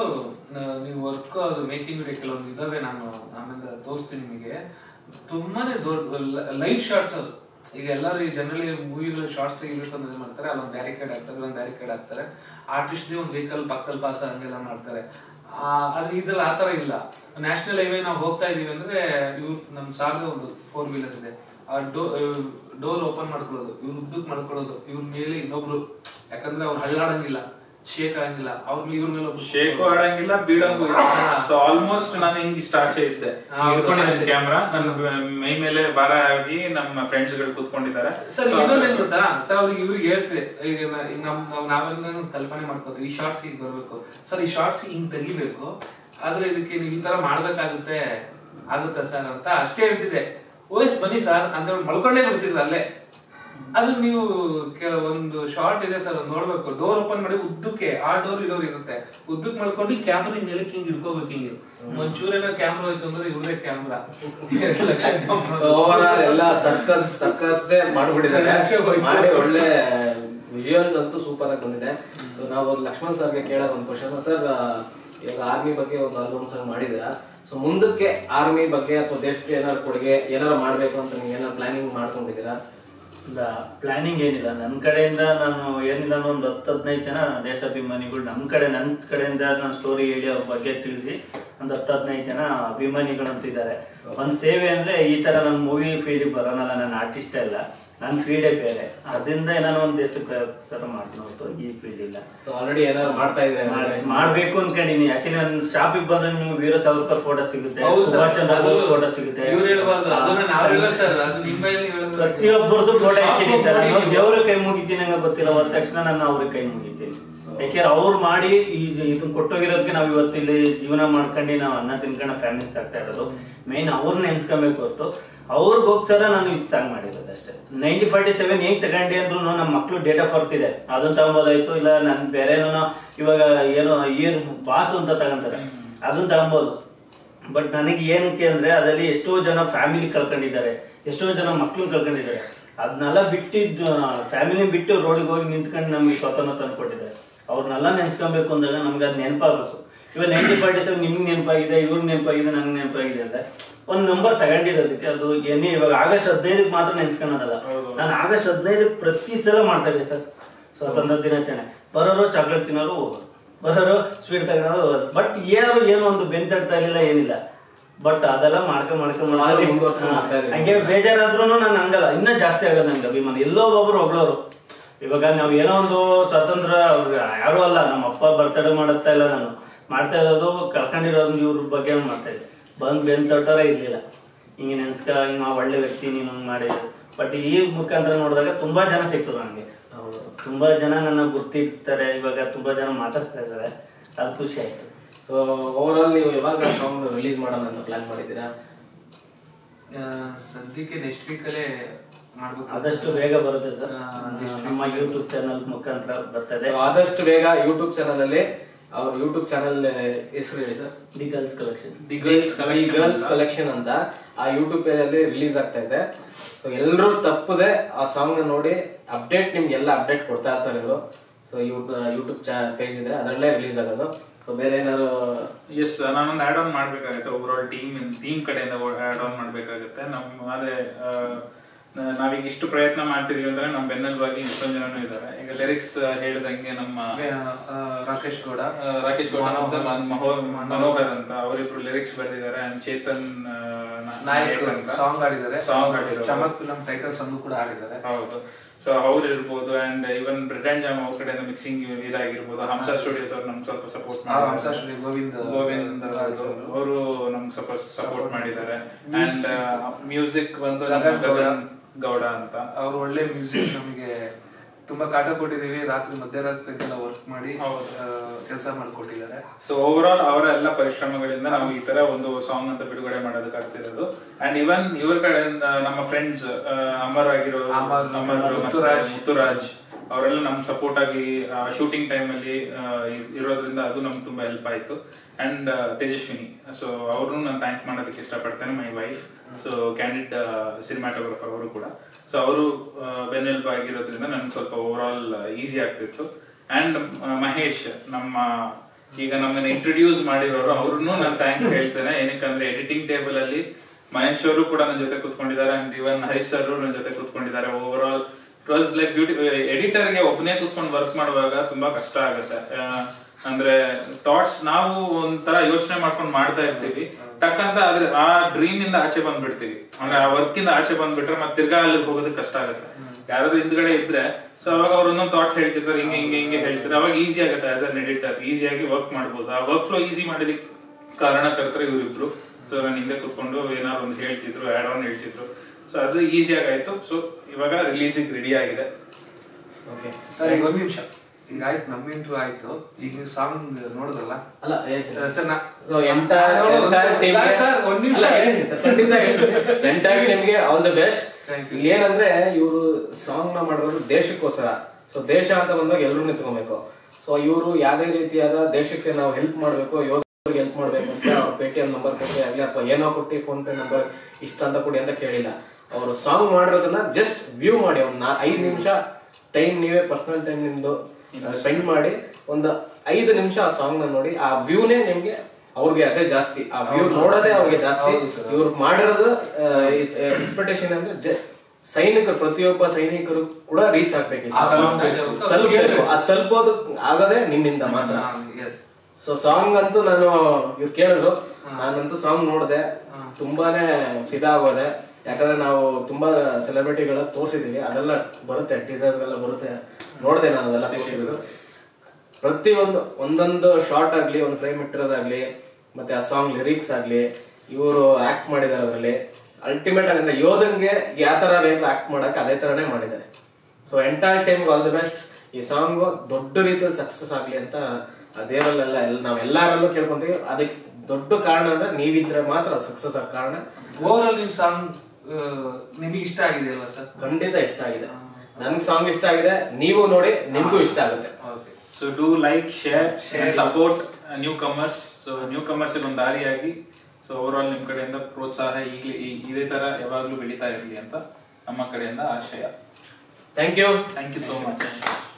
ನೀವು ವರ್ಕ್ ಅದು ಮೇಕಿಂಗ್ ವಿಡಿಯೋ ಕೆಲವೊಂದು ಇದಾವೆ, ನಾನು ಆಮೇಲೆ ತೋರಿಸ್ತೀನಿ ನಿಮಗೆ. ತುಂಬಾನೇ ದೊಡ್ಡ ಲೈವ್ ಶಾರ್ಟ್ಸ್ ಅದು. ಈಗ ಎಲ್ಲರೂ ಜನರಲಿ ಮೂವಿಗಳು ಶಾರ್ಟ್ಸ್ ತೆಗಿಬೇಕು ಅಂತ ಮಾಡ್ತಾರೆ, ಅಲ್ಲೊಂದು ಬ್ಯಾರಿಕೇಡ್ ಹಾಕ್ತಾರೆ, ಒಂದು ಬ್ಯಾರಿಕೇಡ್ ಹಾಕ್ತಾರೆ, ಆರ್ಟಿಸ್ಟ್ ಒಂದು ವೆಹಿಕಲ್ ಪಕ್ಕದಲ್ಲಿ ಪಾಸ್ ಹಂಗೆಲ್ಲ ಮಾಡ್ತಾರೆ. ಆದ್ರೆ ಇದ್ರಲ್ಲಿ ಆತರ ಇಲ್ಲ. ನ್ಯಾಷನಲ್ ಹೈವೇ ನಾವು ಹೋಗ್ತಾ ಇದೀವಿ ಅಂದ್ರೆ ಇವ್ರು ನಮ್ ಸಾರ್ದ ಒಂದು 4 ವೀಲರ್ ಇದೆ, ಆ ಡೋರ್ ಓಪನ್ ಮಾಡ್ಕೊಳ್ಳೋದು, ಇವ್ರು ಉದ್ದಕ್ ಮಾಡ್ಕೊಳ್ಳೋದು, ಇವ್ರ ಮೇಲೆ ಇನ್ನೊಬ್ರು, ಯಾಕಂದ್ರೆ ಅವ್ರು ಹಳ್ಳಾಡಂಗಿಲ್ಲ, ಶೇಕ್ ಆಗಂಗಿಲ್ಲ, ಇವ್ರ ಮೇಲೆ ಶೇಕು ಆಡಂಗಿಲ್ಲ, ಬೀಳಂಗೂ ಇಲ್ಲ. ಸೊ ಆಲ್ಮೋಸ್ಟ್ ನಾನು ಹಿಂಗ್ ಸ್ಟಾರ್ಟ್ ಇದ್ದೆ, ಹಿಡ್ಕೊಂಡಿದ್ದೀನಿ ಕ್ಯಾಮ್ರಾ, ನನ್ನ ಮೈ ಮೇಲೆ ಭಾರ ಆಗಿ ನಮ್ಮ ಫ್ರೆಂಡ್ಸ್ ಗಳು ಕೂತ್ಕೊಂಡಿದ್ದಾರೆ. ಸರ್ ಇನ್ನೊಂದೇನ್ ಗೊತ್ತಾ ಸರ್, ಅವ್ರಿಗೆ ಇವ್ರಿಗೆ ಹೇಳ್ತಿದೆ, ಈಗ ನಾವೆಲ್ಲ ಕಲ್ಪನೆ ಮಾಡ್ಕೋತೀವಿ ಈ ಶಾರ್ಟ್ಸ್ ಈಗ ಬರ್ಬೇಕು ಸರ್, ಈ ಶಾರ್ಟ್ಸ್ ಹಿಂಗ್ ತೆಗಿಬೇಕು, ಆದ್ರೆ ಇದಕ್ಕೆ ನೀವು ಈ ತರ ಮಾಡ್ಬೇಕಾಗುತ್ತೆ ಆಗುತ್ತಾ ಸರ್ ಅಂತ ಅಷ್ಟೇ ಹೇಳ್ತಿದೆ. ಓಯ್ಸ್ ಬನ್ನಿ ಸರ್ ಅಂತ ಮಲ್ಕೊಂಡೇ ಬರ್ತಿದ್ರು ಅಲ್ಲೇ. ಅದು ನೀವು ಒಂದು ಶಾರ್ಟ್ ಇದೆ ಸರ್, ನೋಡ್ಬೇಕು, ಡೋರ್ ಓಪನ್ ಮಾಡಿ ಉದ್ದಕ್ಕೆ, ಆ ಡೋರ್ ಇಡೋರ್ ಇರುತ್ತೆ, ಉದ್ದಕ್ಕೆ ಮಲ್ಕೊಂಡು ಕ್ಯಾಮ್ರಾ ನೆಲಕ್ಕೆ ಹಿಂಗ್ ಹಿಡ್ಕೋಬೇಕು. ಹಿಂಗೆ ಒಂಚೂರೆಲ್ಲ ಕ್ಯಾಮ್ರಾ ಹೋಯ್ತು ಅಂದ್ರೆ ಇವ್ರದೇ ಕ್ಯಾಮ್ರಾ ಎಲ್ಲ ಸರ್ಕಸ್ ಮಾಡ್ಬಿಟ್ಟಿದ್ದಾರೆ. ಒಳ್ಳೆ ವಿಜುವಲ್ಸ್ ಅಂತೂ ಸೂಪರ್ ಆಗಿ ಬಂದಿದೆ. ನಾವು ಲಕ್ಷ್ಮಣ್ ಸರ್ಗೆ ಕೇಳೋದು ಒಂದು ಕ್ವಶನ್ ಸರ್, ಈಗ ಆರ್ಮಿ ಬಗ್ಗೆ ಒಂದು ಆಲ್ಬಮ್ ಸಾಂಗ್ ಮಾಡಿದಿರಾ, ಸೊ ಮುಂದಕ್ಕೆ ಆರ್ಮಿ ಬಗ್ಗೆ ಅಥವಾ ದೇಶಕ್ಕೆ ಏನಾದ್ರು ಕೊಡುಗೆ ಏನಾರು ಮಾಡ್ಬೇಕು ಅಂತ ನೀವು ಏನಾರು ಪ್ಲಾನಿಂಗ್ ಮಾಡ್ಕೊಂಡಿದ್ದೀರಾ? ಪ್ಲಾನಿಂಗ್ ಏನಿಲ್ಲ, ನನ್ನ ಕಡೆಯಿಂದ ನಾನು ಏನಿಲ್ಲ ಒಂದು 10-15 ಜನ ದೇಶಾಭಿಮಾನಿಗಳು ನನ್ನ ಕಡೆಯಿಂದ ನಾನು ಸ್ಟೋರಿ ಹೇಳಿ ಅವ್ರ ಬಗ್ಗೆ ತಿಳಿಸಿ ಒಂದು 10-15 ಜನ ಅಭಿಮಾನಿಗಳಂತೂ ಇದ್ದಾರೆ. ಒಂದು ಸೇವೆ ಅಂದ್ರೆ ಈ ತರ ನನ್ನ ಮೂವಿ ಫೀಲ್ಡ್ ಬರೋನಲ್ಲ, ನನ್ನ ಆರ್ಟಿಸ್ಟ್ ಎಲ್ಲ, ನನ್ನ ಫೀಲ್ಡೇ ಬೇರೆ, ಅದರಿಂದ ಏನಾರು ಒಂದು ದೇಶಕ್ಕೆ ಮಾಡ್ಕೊಂಡು ಈ ಫೀಲ್ಡ್ ಇಲ್ಲ. ಆಲ್ರೆಡಿ ಏನಾದ್ರು ಮಾಡ್ತಾ ಇದ್ದಾರೆ, ಮಾಡ್ಬೇಕು ಅನ್ಕೊಂಡಿನಿ. ಆಕ್ಚುಲಿ ನನ್ನ ಶಾಪಿಗೆ ಬಂದ್ರೆ ನಿಮ್ಗೆ ವೀರ ಸಾವರ್ಕರ್ ಫೋಟೋ ಸಿಗುತ್ತೆ, ಸುಭಾಷ್ ಚಂದ್ರ ಬೋಸ್ ಫೋಟೋ ಸಿಗುತ್ತೆ, ಪ್ರತಿಯೊಬ್ಬರದ್ದು ಫೋಟೋ ಹಾಕಿದೀನಿ ಸರ್. ದೇವ್ರ ಕೈ ಮುಗಿತೀನಿ ನಂಗೆ ಗೊತ್ತಿಲ್ಲ, ಹೋದ ತಕ್ಷಣ ನಾನು ಅವ್ರಿಗೆ ಕೈ ಮುಗಿತೀನಿ. ಯಾಕೆಂದ್ರೆ ಅವ್ರು ಮಾಡಿ ಇದನ್ನ ಕೊಟ್ಟೋಗಿರೋದಕ್ಕೆ ನಾವ್ ಇವತ್ತಿಲ್ಲಿ ಜೀವನ ಮಾಡ್ಕೊಂಡು ನಾವು ಅನ್ನ ತಿನ್ಕೊಂಡು ಫ್ಯಾಮಿಲಿ ಆಗ್ತಾ ಇರೋದು. ಮೇನ್ ಅವ್ರನ್ನ ನೆನ್ಸ್ಕೊಬೇಕು ಹೊತ್ತು ಅವ್ರಿಗೋಸ್ಕರ ನಾನು ಇದು ಸಾಂಗ್ ಮಾಡಿರೋದು ಅಷ್ಟೇ. 1947 ಹೇಗ್ ತಗೊಂಡೆ ಅಂದ್ರು ನಮ್ಮ ಮಕ್ಳು ಡೇಟ್ ಆಫ್ ಬರ್ತ್ ಇದೆ, ಅದನ್ನ ತಗೊಬೋದಾಯ್ತು, ಇಲ್ಲ ನನ್ ಬೇರೆನೋ ಇವಾಗ ಏನೋ ಬಾಸು ಅಂತ ತಗೊಂತಾರೆ, ಅದನ್ನ ತಗೊಬೋದು. ಬಟ್ ನನಗೆ ಏನಕ್ಕೆ ಅಂದ್ರೆ ಅದರಲ್ಲಿ ಎಷ್ಟೋ ಜನ ಫ್ಯಾಮಿಲಿ ಕಳ್ಕೊಂಡಿದ್ದಾರೆ, ಎಷ್ಟೋ ಜನ ಮಕ್ಳನ್ನ ಕಳ್ಕೊಂಡಿದ್ದಾರೆ. ಅದನ್ನೆಲ್ಲ ಬಿಟ್ಟಿದ್ದು ಫ್ಯಾಮಿಲಿ ಬಿಟ್ಟು ರೋಡಿಗೆ ಹೋಗಿ ನಿಂತ್ಕೊಂಡು ನಮ್ಗೆ ಸ್ವತಂತ್ರ ತಂದು ಕೊಟ್ಟಿದ್ದಾರೆ. ಅವ್ರನ್ನೆಲ್ಲ ನೆನ್ಸ್ಕೊಬೇಕು ಅಂದಾಗ ನಮ್ಗೆ ಅದ್ ನೆನಪಾಗಬೇಕು. ಇವಾಗ 1947 ನಿಮ್ಗೆ ನೆನಪಾಗಿದೆ, ಇವ್ರಿಗೆ ನೆನಪಾಗಿದೆ, ನಂಗೆ ನೆನಪಾಗಿದೆ ಅಂದ್ರೆ ಒಂದ್ ನಂಬರ್ ತಗೊಂಡಿರೋದಕ್ಕೆ ಅದು ಏನೇ. ಇವಾಗ ಆಗಸ್ಟ್ 15ಕ್ಕೆ ಮಾತ್ರ ನೆನ್ಸ್ಕೊಳೋದಲ್ಲ, ನಾನು ಆಗಸ್ಟ್ 15ಕ್ಕೆ ಪ್ರತಿ ಸಲ ಮಾಡ್ತಾ ಇದ್ದೆ ಸರ್. ಸ್ವಾತಂತ್ರ್ಯ ದಿನಾಚರಣೆ ಬರೋರು ಚಾಕ್ಲೇಟ್ ತಿನ್ನೋರು ಹೋಗೋದು, ಬರೋರು ಸ್ವೀಟ್ ತಗೊಳೋದು ಹೋಗೋದು. ಬಟ್ ಏನೋ ಒಂದು ಬೆಂತಡ್ತಾ ಇರ್ಲಿಲ್ಲ, ಏನಿಲ್ಲ. ಬಟ್ ಅದೆಲ್ಲ ಮಾಡ್ಕೊಂಡು ಹಂಗೆ ಬೇಜಾರಾದ್ರೂ ನಾನು ಹಂಗಲ್ಲ, ಇನ್ನೂ ಜಾಸ್ತಿ ಆಗೋದು ನಂಗೆ ಅಭಿಮಾನ. ಎಲ್ಲೋ ಒಬ್ರು ಇವಾಗ ನಾವ್ ಏನೋ ಒಂದು ಸ್ವಾತಂತ್ರ್ಯ ಯಾರು ಅಲ್ಲ, ನಮ್ಮ ಅಪ್ಪ ಬರ್ತಡೇ ಮಾಡುತ್ತಾ ಇಲ್ಲ, ನಾನು ಮಾಡ್ತಾ ಇರೋದು ಕಳ್ಕೊಂಡಿರೋದು ಇವ್ರ ಬಗ್ಗೆ ಮಾಡ್ತಾ ಇದ್ದೆ. ಬಂದ್ ಬೆಂತೊಟ್ಟರ ಇರ್ಲಿಲ್ಲ, ಹಿಂಗೆ ಹಿಂಗ ಒಳ್ಳೆ ವ್ಯಕ್ತಿ ನೀನು ಮಾಡಿದ್ರು. ಬಟ್ ಈ ಮುಖಾಂತರ ನೋಡಿದಾಗ ತುಂಬಾ ಜನ ಸಿಕ್ತರು ನನಗೆ, ತುಂಬಾ ಜನ ನನ್ನ ಗುರ್ತಿರ್ತಾರೆ, ಇವಾಗ ತುಂಬಾ ಜನ ಮಾತಾಡ್ತಾ ಇದ್ದಾರೆ, ಅದು ಖುಷಿ ಆಯ್ತು. ಸೊ ಓವರ್ ಆಲ್ ನೀವು ಯಾವಾಗ ಸಾಂಗ್ ರಿಲೀಸ್ ಮಾಡೋಣ ಅಂತ ಪ್ಲಾನ್ ಮಾಡಿದ್ದೀರಾ? ಸದ್ಯಕ್ಕೆ ನೆಕ್ಸ್ಟ್ ವೀಕಲ್ಲೇ ಮಾಡ್ಬೇಕು, ಆದಷ್ಟು ಬೇಗ ಬರುತ್ತೆ ಸರ್. ನಮ್ಮ ಯೂಟ್ಯೂಬ್ ಚಾನಲ್ ಮುಖಾಂತರ ಬರ್ತದೆ. ಆದಷ್ಟು ಬೇಗ ಯೂಟ್ಯೂಬ್ ಚಾನಲ್ ಅಲ್ಲಿ, ಅವ್ರ ಯೂಟ್ಯೂಬ್ ಚಾನಲ್ ಹೆಸರು ಹೇಳಿ sir? The girls collection. The girls collection ಅಂತ ಆ ಯೂಟ್ಯೂಬ್ ಪೇಜ್ ಅಲ್ಲಿ ರಿಲೀಸ್ ಆಗ್ತಾ ಇದೆ. ಎಲ್ಲರೂ ತಪ್ಪದೆ ಆ ಸಾಂಗ್ ನೋಡಿ ಅಪ್ಡೇಟ್, ನಿಮ್ಗೆಲ್ಲ ಅಪ್ಡೇಟ್ ಕೊಡ್ತಾ ಇರ್ತಾರೆ ಇವರು. ಸೊ ಯೂಟ್ಯೂಬ್ ಪೇಜ್ ಇದೆ, ಅದರಲ್ಲೇ ರಿಲೀಸ್ ಆಗೋದು. ಸೊ ಬೇರೆ ಏನಾದ್ರು? ಎಸ್, ನಾನೊಂದು ಆಡ್ ಆನ್ ಮಾಡ್ಬೇಕಾಗುತ್ತೆ. ಓವರ್ ಆಲ್ ಟೀಮ್ ಕಡೆಯಿಂದ ಆಡ್ ಆನ್ ಮಾಡ್ಬೇಕಾಗುತ್ತೆ. ಅದೇ ನಾವೀಗ ಇಷ್ಟು ಪ್ರಯತ್ನ ಮಾಡ್ತಿದೀವಿ ಅಂದ್ರೆ ನಮ್ಮ ಬೆನ್ನೆಲುಬಾಗಿ ಇಷ್ಟೊಂದು ಜನನು ಇದ್ದಾರೆ. ಈಗ ಲಿರಿಕ್ಸ್ ಹೇಳಿದಂಗೆ ನಮ್ಮ ರಾಕೇಶ್ ಗೌಡ ಮನೋಹರ್ ಅಂತ ಅವರಿಬ್ರು ಲಿರಿಕ್ಸ್ ಬರೆದಿದ್ದಾರೆ. ಚೇತನ್ ನಾಯಕ್ ಸಾಂಗ್ ಆಡಿದ್ದಾರೆ, ಚಮಕ್ ಫಿಲಂ ಟೈಟಲ್ ಸಾಂಗ್ ಕೂಡ ಆಡಿದ್ದಾರೆ. ಹೌದು. ಸೊ ಅವ್ರು ಇರ್ಬೋದು, and even bread and jam ಅವ್ರ ಕಡೆಯಿಂದ ಮಿಕ್ಸಿಂಗ್ ಇದಾಗಿರ್ಬೋದು. ಹಂಸ ಸ್ಟುಡಿಯೋಸ್ ಅವ್ರು ನಮ್ಗೆ ಸ್ವಲ್ಪ ಸಪೋರ್ಟ್ ಮಾಡಿದ್ದಾರೆ. ಗೋವಿಂದ್ ಅವರು ನಮ್ಗೆ ಸ್ವಲ್ಪ ಸಪೋರ್ಟ್ ಮಾಡಿದ್ದಾರೆ. ಅಂಡ್ ಮ್ಯೂಸಿಕ್ ಬಂದು ಗೌಡ ಅಂತ, ಅವ್ರು ಒಳ್ಳೆ ಮ್ಯೂಸಿಕ್ ನಮಗೆ ತುಂಬಾ ಕಾಟ ಕೊಟ್ಟಿದೀವಿ. ರಾತ್ರಿ ಮಧ್ಯರಾತ್ರಿ ವರ್ಕ್ ಮಾಡಿ ಕೆಲಸ ಮಾಡಿಕೊಟ್ಟಿದ್ದಾರೆ. ಸೊ ಓವರ್ ಆಲ್ ಅವರ ಎಲ್ಲ ಪರಿಶ್ರಮಗಳಿಂದ ನಾವು ಈ ತರ ಒಂದು ಸಾಂಗ್ ಅಂತ ಬಿಡುಗಡೆ ಮಾಡೋದಕ್ಕಾಗ್ತಿರೋದು. ಅಂಡ್ ಇವನ್ ಇವ್ರ ಕಡೆಯಿಂದ ನಮ್ಮ ಫ್ರೆಂಡ್ಸ್ ಅಮರ್ ಆಗಿರೋ ಮುತ್ತುರಾಜ್ ಅವರೆಲ್ಲ ನಮ್ ಸಪೋರ್ಟ್ ಆಗಿ ಶೂಟಿಂಗ್ ಟೈಮ್ ಅಲ್ಲಿ ಇರೋದ್ರಿಂದ ಅದು ನಮ್ಗೆ ತುಂಬಾ ಹೆಲ್ಪ್ ಆಯ್ತು. ಅಂಡ್ ತೇಜಸ್ವಿನಿ, ಸೊ ಅವ್ರನ್ನು ನಾನು ಥ್ಯಾಂಕ್ ಮಾಡೋದಕ್ಕೆ ಇಷ್ಟಪಡ್ತೇನೆ. My wife, so candid cinematographer ಅವರು ಕೂಡ. ಸೊ ಅವರು ಬೆನ್ನೆಲುಬು ಆಗಿರೋದ್ರಿಂದ ನನ್ಗೆ ಸ್ವಲ್ಪ ಓವರ್ ಆಲ್ ಈಸಿ ಆಗ್ತಿತ್ತು. ಅಂಡ್ ಮಹೇಶ್, ನಮ್ಮ ಈಗ ನಮ್ಮನ್ನ ಇಂಟ್ರೊಡ್ಯೂಸ್ ಮಾಡಿರೋರು ಅವ್ರನ್ನು ನಾನು ಥ್ಯಾಂಕ್ಸ್ ಹೇಳ್ತೇನೆ. ಏನಕ್ಕಂದ್ರೆ ಎಡಿಟಿಂಗ್ ಟೇಬಲ್ ಅಲ್ಲಿ ಮಹೇಶ್ ಅವರು ಕೂಡ ನನ್ನ ಜೊತೆ ಕೂತ್ಕೊಂಡಿದ್ದಾರೆ ಅಂಡ್ ಇವನ್ ಹರೀಶ್ ಸರ್ ನನ್ನ ಜೊತೆ ಕೂತ್ಕೊಂಡಿದ್ದಾರೆ. Overall it was like ಎಡಿಟರ್ಗೆ ಒಬ್ಬನೇ ಕೂತ್ಕೊಂಡು ವರ್ಕ್ ಮಾಡುವಾಗ ತುಂಬಾ ಕಷ್ಟ ಆಗುತ್ತೆ. ಅಂದ್ರೆ ಥಾಟ್ಸ್ ನಾವು ಒಂಥರ ಯೋಚನೆ ಮಾಡ್ಕೊಂಡು ಮಾಡ್ತಾ ಇರ್ತೀವಿ, ಟಕ್ ಅಂತ ಆದ್ರೆ ಆ ಡ್ರೀಮ್ ಇಂದ ಆಚೆ ಬಂದ್ಬಿಡ್ತೀವಿ. ಅಂದ್ರೆ ಆ ವರ್ಕ್ ಇಂದ ಆಚೆ ಬಂದ್ಬಿಟ್ರೆ ಮತ್ತೆ ತಿರ್ಗಾ ಅಲ್ಲಿ ಹೋಗೋದಕ್ಕೆ ಕಷ್ಟ ಆಗುತ್ತೆ. ಯಾರಾದ್ರೂ ಹಿಂದ್ಗಡೆ ಇದ್ರೆ ಸೊ ಅವಾಗ ಅವ್ರು ಒಂದೊಂದು ಥಾಟ್ ಹೇಳ್ತಿರ್ತಾರೆ, ಹಿಂಗೆ ಹಿಂಗೆ ಹಿಂಗೆ ಹೇಳ್ತಾರೆ. ಅವಾಗ ಈಸಿ ಆಗುತ್ತೆ ಆಸ್ ಅನ್ ಎಡಿಟರ್, ಈಸಿಯಾಗಿ ವರ್ಕ್ ಮಾಡ್ಬೋದು. ಆ ವರ್ಕ್ ಫ್ಲೋ ಈಸಿ ಮಾಡೋದಕ್ಕೆ ಕಾರಣಕರ್ತರು ಇವರಿಬ್ರು. ಸೊ ನಾನು ಹಿಂದೆ ಕುತ್ಕೊಂಡು ಏನಾದ್ರು ಒಂದು ಹೇಳ್ತಿದ್ರು, ಆಡ್ ಆನ್ ಹೇಳ್ತಿದ್ರು. ಸೊ ಅದು ಈಸಿ ಆಗಾಯ್ತು. ಸೊ ಇವಾಗ ರಿಲೀಸಿಗೆ ರೆಡಿ ಆಗಿದೆ. ಓಕೆ ಸರ್, ಈಗ 1 ನಿಮಿಷ. ಈಗ ಆಯ್ತು, ನಮ್ಮ ಇಂಟ್ರೂ ಆಯ್ತು. ಈಗ ನೀವು ಸಾಂಗ್ ನೋಡಿದ್ರಲ್ಲ? ಅಲ್ಲ ಸರ್ ಎಂಟಾಗಿ ನಿಮ್ಗೆ ಆಲ್ ದ ಬೆಸ್ಟ್. ಇಲ್ಲಿ ಏನಂದ್ರೆ ಇವರು ಸಾಂಗ್ ನ ಮಾಡಿರೋದು ದೇಶಕ್ಕೋಸ್ಕರ. ಸೊ ದೇಶ ಅಂತ ಬಂದಾಗ ಎಲ್ಲರೂ ನಿಂತ್ಕೊಬೇಕು. ಸೊ ಇವರು ಯಾವ್ದೇ ರೀತಿಯಾದ ದೇಶಕ್ಕೆ ನಾವು ಹೆಲ್ಪ್ ಮಾಡ್ಬೇಕು, ಯೋಧರಿಗೆ ಹೆಲ್ಪ್ ಮಾಡ್ಬೇಕು ಅಂತ ಅವ್ರ ಪೇಟಿಎಂ ನಂಬರ್ ಕೊಟ್ಟರೆ ಆಗ್ಲಿ ಅಥವಾ ಏನೋ ಕೊಟ್ಟು ಫೋನ್ ಪೇ ನಂಬರ್ ಇಷ್ಟ ಅಂತ ಕೊಡಿ ಅಂತ ಕೇಳಿಲ್ಲ. ಅವರು ಸಾಂಗ್ ಮಾಡಿರೋದನ್ನ ಜಸ್ಟ್ ವ್ಯೂ ಮಾಡಿ ಒಂದು 5 ನಿಮಿಷ ಟೈಮ್, ನೀವೇ ಪರ್ಸನಲ್ ಟೈಮ್ ನಿಮ್ದು ಸ್ಪೆಂಡ್ ಮಾಡಿ ಒಂದು 5 ನಿಮಿಷ ಆ ಸಾಂಗ್ ನ ನೋಡಿ. ಆ ವ್ಯೂನೇ ನಿಮ್ಗೆ ಅವ್ರಿಗೆ ಅದೇ ಜಾಸ್ತಿ, ಆ ವ್ಯೂ ನೋಡೋದೇ ಅವ್ರಿಗೆ ಜಾಸ್ತಿ. ಇವ್ರು ಮಾಡಿರೋದು ಎಕ್ಸ್ಪೆಕ್ಟೇಷನ್ ಅಂದ್ರೆ ಸೈನಿಕರು, ಪ್ರತಿಯೊಬ್ಬ ಸೈನಿಕರು ಕೂಡ ರೀಚ್ ಆಗ್ಬೇಕು, ತಲುಪಬೇಕು. ಆ ತಲುಪೋದು ಆಗದೆ ನಿಮ್ಮಿಂದ ಮಾತ್ರ. ಸೊ ಸಾಂಗ್ ಅಂತೂ ನಾನು ಇವ್ರು ಕೇಳಿದ್ರು, ನಾನಂತೂ ಸಾಂಗ್ ನೋಡಿದೆ, ತುಂಬಾನೇ ಫಿದಾ ಆಗೋದೆ. ಯಾಕಂದ್ರೆ ನಾವು ತುಂಬಾ ಸೆಲೆಬ್ರಿಟಿಗಳ ತೋರಿಸಿದೀವಿ, ಅದೆಲ್ಲ ಬರುತ್ತೆ, ಟೀಸರ್ಸ್ ಎಲ್ಲ ಬರುತ್ತೆ, ನೋಡಿದೆ ನಾನು ಅದೆಲ್ಲ ತೋರಿಸಿದ್ರು. ಪ್ರತಿಯೊಂದು ಒಂದೊಂದು ಶಾರ್ಟ್ ಆಗ್ಲಿ, ಒಂದು ಫ್ರೇಮ್ ಇಟ್ಟಿರೋದಾಗ್ಲಿ, ಮತ್ತೆ ಆ ಸಾಂಗ್ ಲಿರಿಕ್ಸ್ ಆಗ್ಲಿ, ಇವರು ಆಕ್ಟ್ ಮಾಡಿದಾರೆ ಅದರಲ್ಲಿ. ಅಲ್ಟಿಮೇಟ್ ಆಗಂದ್ರೆ ಯೋಧನ್ಗೆ ಯಾವ ತರ ಬೇಕು ಆಕ್ಟ್ ಮಾಡಕ್ ಅದೇ ತರನೇ ಮಾಡಿದ್ದಾರೆ. So entire time all the best. ಈ ಸಾಂಗ್ ದೊಡ್ಡ ರೀತಿಯಲ್ಲಿ ಸಕ್ಸಸ್ ಆಗ್ಲಿ ಅಂತ ದೇವರಲ್ಲೆಲ್ಲ ನಾವೆಲ್ಲರಲ್ಲೂ ಕೇಳ್ಕೊಂತೀವಿ. ಅದಕ್ಕೆ ದೊಡ್ಡ ಕಾರಣ ಅಂದ್ರೆ ನೀವಿದ್ರೆ ಮಾತ್ರ ಸಕ್ಸಸ್ ಆಗ ಕಾರಣ. ಓವರ್ ನಿಮ್ ಸಾಂಗ್ ನಿಮಗೆ ಇಷ್ಟ ಆಗಿದೆ ಅಲ್ವಾ ಸರ್? ಖಂಡಿತ ಇಷ್ಟ ಆಗಿದೆ, ನನ್ಗೆ ಸಾಂಗ್ ಇಷ್ಟ ಆಗಿದೆ. ನೀವು ನೋಡಿ, ನಿಮ್ಗೂ ಇಷ್ಟ ಆಗುತ್ತೆ. So do like, share, support new commerce. So new commerce ಒಂದು ದಾರಿಯಾಗಿ ಸೊ ಓವರ್ ಆಲ್ ನಿಮ್ ಕಡೆಯಿಂದ ಪ್ರೋತ್ಸಾಹ ಈಗಲೇ ಇದೇ ತರ ಯಾವಾಗ್ಲೂ ಬೆಳೀತಾ ಇರಲಿ ಅಂತ ನಮ್ಮ ಕಡೆಯಿಂದ ಆಶಯ. Thank you so much.